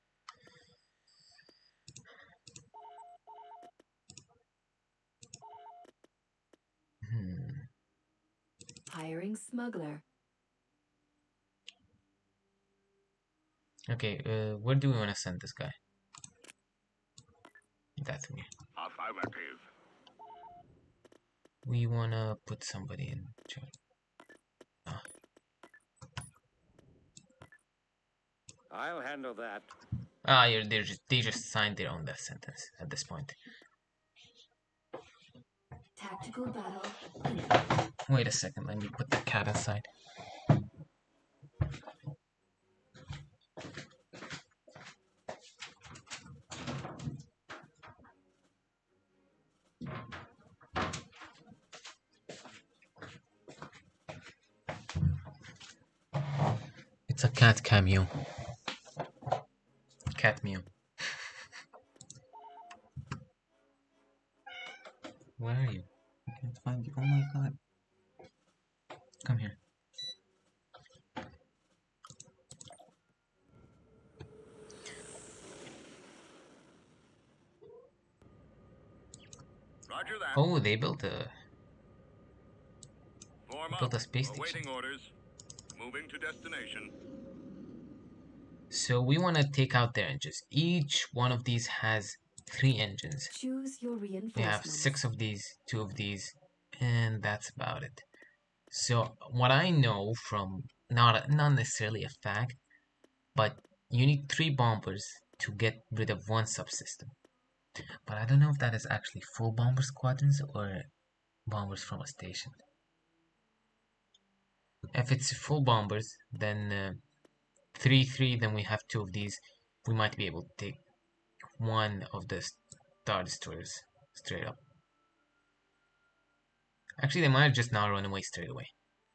Hmm. Hiring smuggler. Okay, uh, where do we want to send this guy? That's me. Affirmative. We want to put somebody in charge. I'll handle that. Ah, you're, they're just, they just signed their own death sentence at this point. Tactical battle imminent. Wait a second, let me put the cat aside. It's a cat cameo. Cat mew. Where are you? I can't find you. Oh my god. Come here. Roger that. Oh, they built a Form built up. a space station. Awaiting orders. Moving to destination. So we want to take out their engines. Each one of these has three engines. Choose your reinforcements. We have six of these, two of these, and that's about it. So what I know from not not necessarily a fact, but you need three bombers to get rid of one subsystem. But I don't know if that is actually full bomber squadrons or bombers from a station. If it's full bombers, then uh, three three. Then we have two of these. We might be able to take one of the Star Destroyers straight up. Actually, they might just now run away straight away.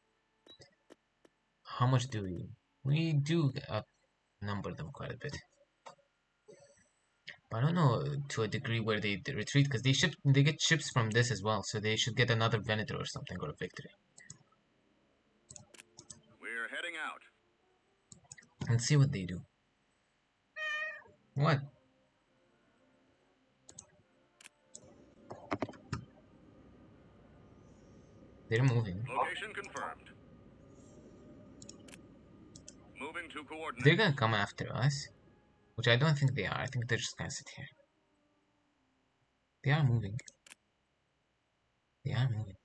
How much do we? We do outnumber them quite a bit. But I don't know to a degree where they, they retreat, because they ship they get ships from this as well, so they should get another Venator or something, or a Victory. We're heading out. And see what they do. What? They're moving. Location confirmed. Moving to coordinates. They're gonna come after us, which I don't think they are. I think they're just gonna sit here. They are moving. They are moving.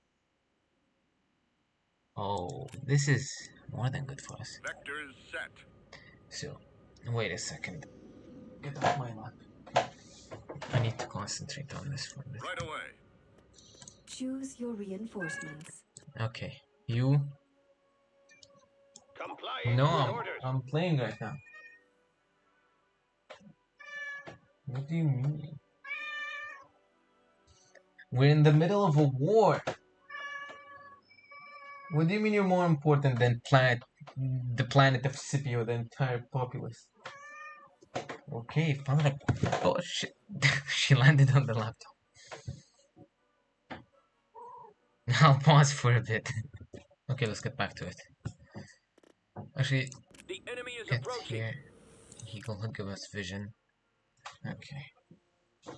Oh, this is more than good for us. Vectors set. So, wait a second. Get off my lap. I need to concentrate on this for a bit. Right away. Choose your reinforcements. Okay, you. Complying No, with I'm, orders. I'm playing right now. What do you mean? We're in the middle of a war. What do you mean you're more important than planet, the planet of Scipio, the entire populace? Okay, fine. Oh shit, she landed on the laptop. I'll pause for a bit. Okay, let's get back to it. Actually, The enemy is get approaching. here. He will give us vision. Okay.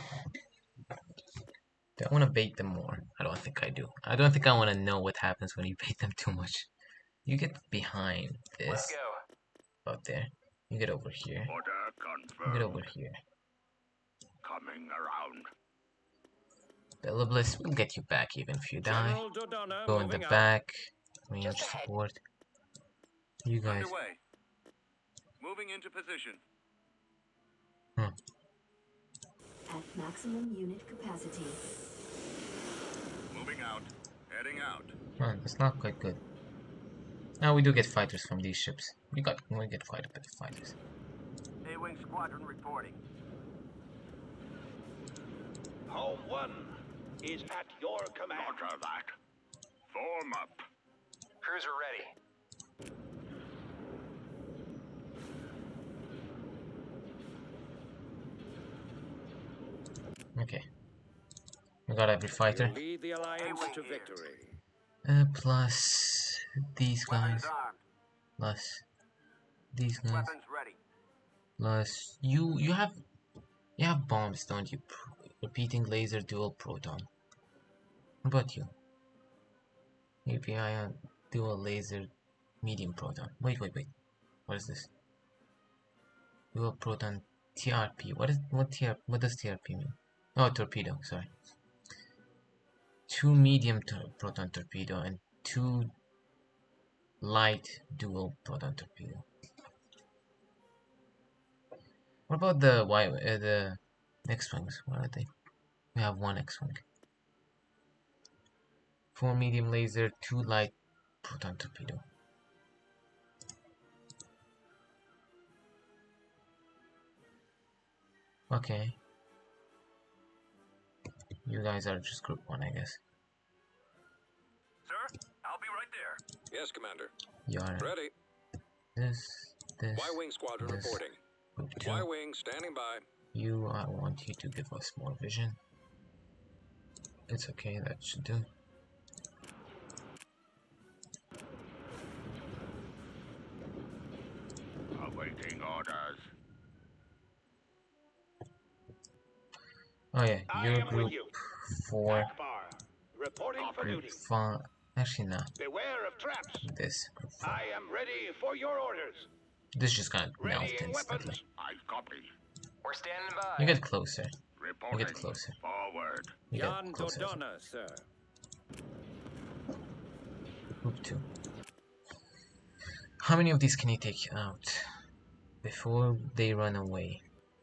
Do I want to bait them more? I don't think I do. I don't think I want to know what happens when you bait them too much. You get behind this. Let's go. About there. You get over here. Order You confirmed. get over here. Coming around. Belliblis will get you back even if you die. General Dodonna Go in the moving out. back. Range Just ahead. support. You guys. Underway. Moving into position. At maximum unit capacity. Moving out. Heading out. Man, that's not quite good. Now we do get fighters from these ships. We got we get quite a bit of fighters. A-Wing Squadron reporting. Home one is at your command. Roger that. Form up. Cruiser ready. Okay. We got every fighter. Lead the alliance to victory. Uh, plus these guys. Weapons armed. Plus these guys. Weapons ready. Plus you you have you have bombs, don't you? Pro repeating laser dual proton. How about you? A P ion dual laser medium proton. Wait, wait, wait. What is this? Dual proton T R P. What is what T R what does T R P mean? Oh, torpedo, sorry. Two medium tor proton torpedo and two light dual proton torpedo. What about the Y? Uh, the X-wings? Where are they? We have one X-wing. Four medium laser, two light proton torpedo. Okay. You guys are just group one, I guess. Sir, I'll be right there. Yes, Commander. You are Ready. this, this, Y-Wing Squadron this, reporting. group two. Y-Wing standing by. You, I want you to give us more vision. It's okay, that should do. Awaiting orders. Oh yeah, I your am group with you. four, Akbar, reporting for group duty. five. Actually, no. Beware of traps. This group four. I am ready for your orders. This just got melt Readying instantly. weapons. I copy. We're standing by. You get closer. Reporting. You get closer. Forward. You get closer. Dodonna, sir. Group two. How many of these can you take out before they run away?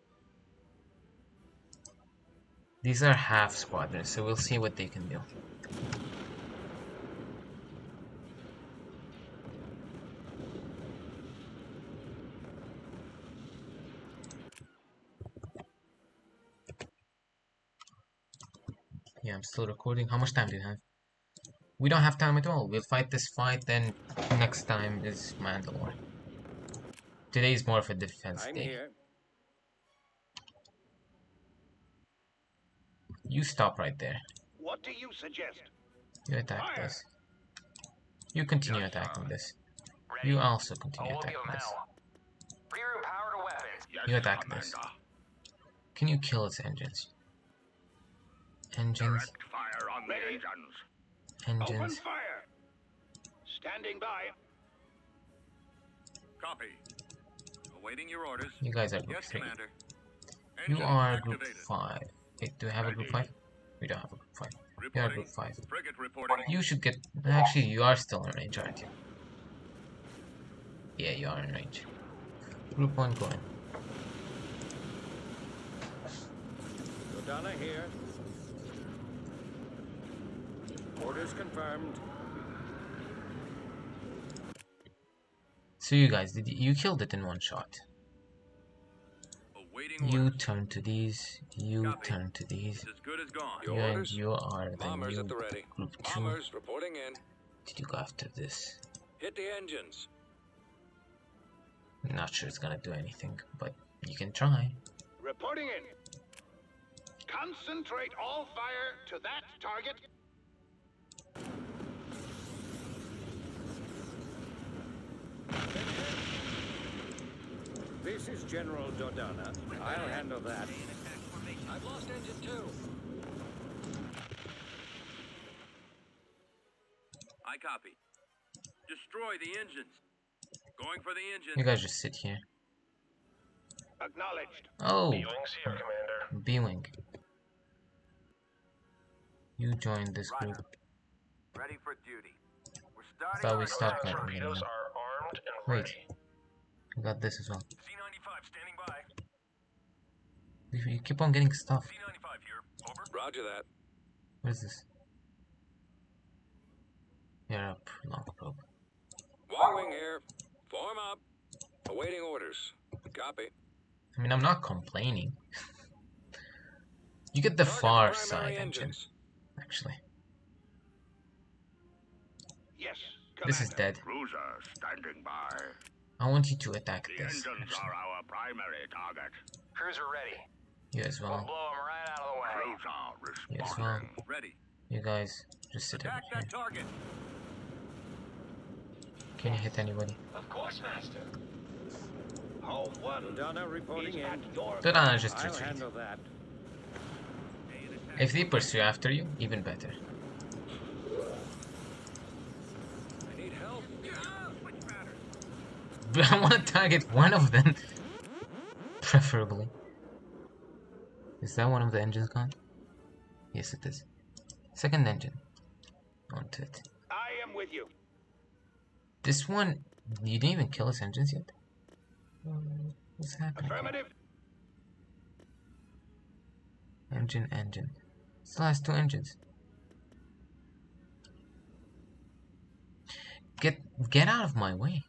These are half squadrons, so we'll see what they can do. Yeah, I'm still recording. How much time do you have? We don't have time at all. We'll fight this fight, then next time is Mandalore. Today is more of a defense I'm day. here. You stop right there. What do you suggest? You attack Fire. this. You continue attacking this. You also continue Oh, we'll give attacking them this. hell. Reroute power to weapons. Yes, You attack Commander. this. Can you kill its engines? Engines, Direct fire on the Ready. engines. Open engines. fire. Standing by. Copy. Awaiting your orders. You guys are group Yes, three. Commander. You Engine are group activated. five. Wait, do we have a group Ready. five? We don't have a group five. You are Reporting. group five. Frigate reporting. You should get. Actually, you are still in range, aren't you? Yeah, you are in range. Group one going. Dodonna here. Orders confirmed. So you guys, did you, you killed it in one shot? Awaiting You orders. turn to these. You Copy. turn to these. It's as good as gone. Your Yeah, orders? you are the Bombers new at the ready. group two. Bombers reporting in. Did you go after this? Hit the engines. Not sure it's gonna do anything, but you can try. Reporting in. Concentrate all fire to that target. This is General Dodonna. I'll handle that. I've lost engine two. I copy. Destroy the engines. Going for the engine. You guys just sit here. Acknowledged. Oh, B-Wings here, Commander. B-Wing. You joined this group. Ready for duty. We're I starting thought we our stopped that. Torpedoes already. are armed and Wait, ready. we got this as well. C ninety-five standing by. You, you keep on getting stuff. C ninety-five here. Over. Roger that. What is this? You're up, long probe. Y-Wing here. Form up. Awaiting orders. Copy. I mean, I'm not complaining. You get the Target far primary side engine, engines. actually. Yes, This is Commander. dead. Cruiser standing by. I want you to attack The this. engines Actually. are our primary target. Cruiser ready. You as We'll well. blow them right out of the way. Cruiser You as responding. well. Ready. You guys just sit over Attack here. that target. Can you hit anybody? Of course, Master. Home one Dodonna reporting is in. at your Dodonna just I'll retreat. handle that. If they pursue after you, even better. I need help. But I want to target one of them. Preferably. Is that one of the engines gone? Yes, it is. Second engine. Onto it. I am with you. This one, you didn't even kill its engines yet? Uh, What's happening? Affirmative. Engine, engine. Still has two engines. Get get out of my way.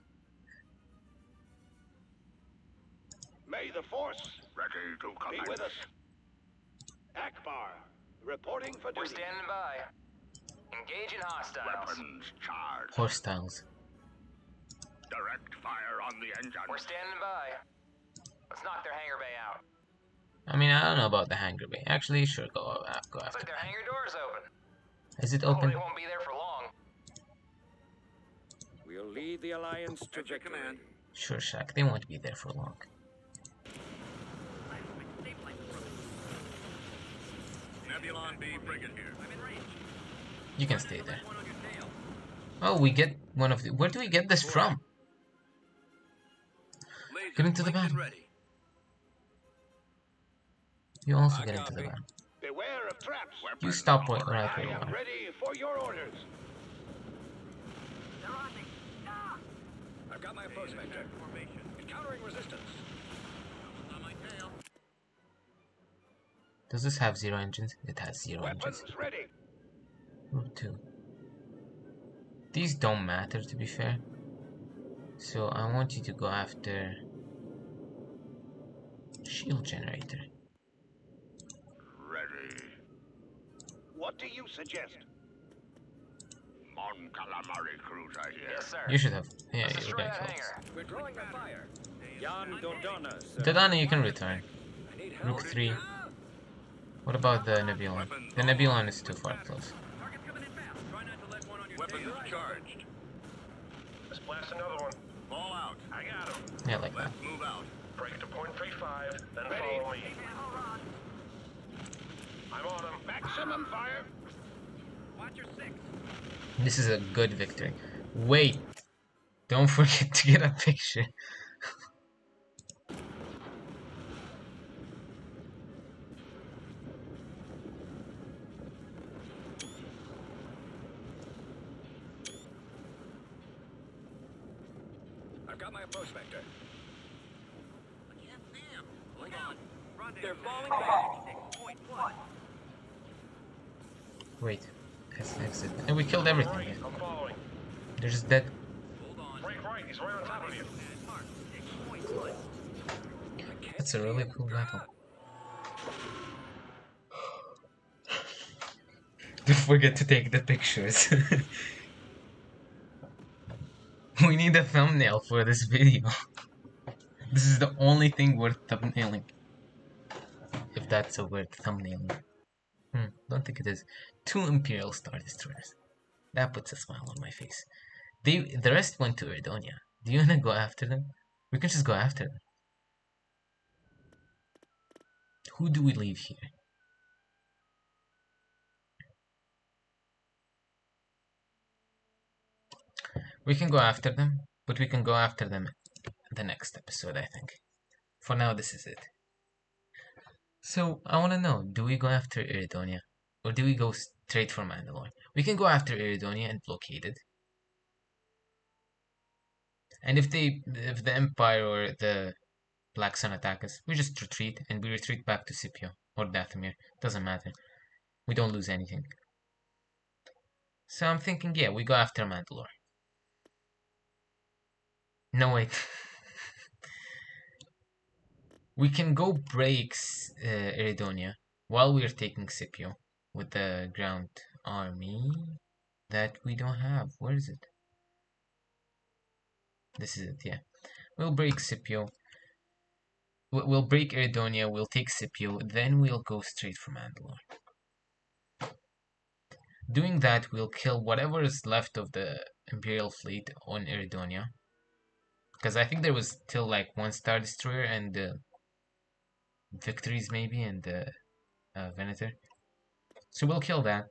May the force Ready to be commence. with us. Akbar, reporting for We're duty. standing by. Engaging hostiles. Weapons charged. Horse styles. Direct fire on the engine. We're standing by. Let's knock their hangar bay out. I mean, I don't know about the hangar bay. Actually, sure, go uh, go Looks after like their that. hangar door's open. Is it Oh, open? they won't be there for long. We'll lead the Alliance to At your victory. command. Sure, Shaq. They won't be there for long. Nebulon B frigate here. You can stay there. Oh, we get one of the. Where do we get this from? Laser Get into the blinked and battle. ready. You also I get into the copy. battle. Beware of traps. You stop right, right I where you am are. ready for your orders. They're on me. Ah! I've got my approach vector. Formation. Encountering resistance. On my tail. Does this have zero engines? It has zero engines. Weapons ready. Group two. These don't matter, to be fair. So I want you to go after shield generator. Ready. What do you suggest? Mon Calamari cruiser here. Yes, sir. You should have. Yeah, Let's you destroy got that close. hangar. We're drawing the fire. Jan Dodona, sir. Dodana, you can return. I need Group help. three. What about the Nebulon? The Nebulon is too far close. Target's coming in fast. Try not to let one on your Weapons tail. charged. Let's blast another one. Ball out. I got him. Yeah, like that. Let's move out. Break to point three five, then Ready. follow me. I'm on him. Maximum fire. Watch your six. This is a good victory. Wait! Don't forget to get a picture. I've got my approach vector. I can't see him. Hold on. Rendezvous. They're falling back. Six point one. Wait. Let's exit. And we killed everything Right, here. I'm following. They're just dead. Hold on. Break right, he's right on top of you. And mark. Six point one. That's a really cool battle. Don't forget to take the pictures. We need a thumbnail for this video. This is the only thing worth thumbnailing. If that's a word, thumbnailing. Hmm, don't think it is. Two Imperial Star Destroyers. That puts a smile on my face. They, the rest went to Erdonia. Do you wanna go after them? We can just go after them. Who do we leave here? We can go after them, but we can go after them the next episode, I think. For now, this is it. So, I want to know, do we go after Iridonia? Or do we go straight for Mandalore? We can go after Iridonia and blockade it. And if they, if the Empire or the Black Sun attack us, we just retreat, and we retreat back to Scipio or Dathomir. Doesn't matter. We don't lose anything. So I'm thinking, yeah, we go after Mandalore. No, wait. We can go break uh, Iridonia while we're taking Scipio with the ground army that we don't have. Where is it? This is it, yeah. We'll break Scipio. We'll break Iridonia, we'll take Scipio, then we'll go straight for Mandalore. Doing that, we'll kill whatever is left of the Imperial fleet on Iridonia. Because I think there was still like one Star Destroyer and uh, Victories maybe and the uh, Venator. So we'll kill that.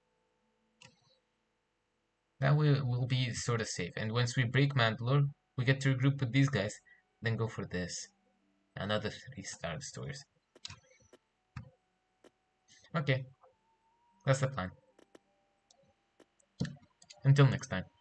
That will will be sort of safe. And once we break Mandalore, we get to regroup with these guys, then go for this. Another three Star Destroyers. Okay. That's the plan. Until next time.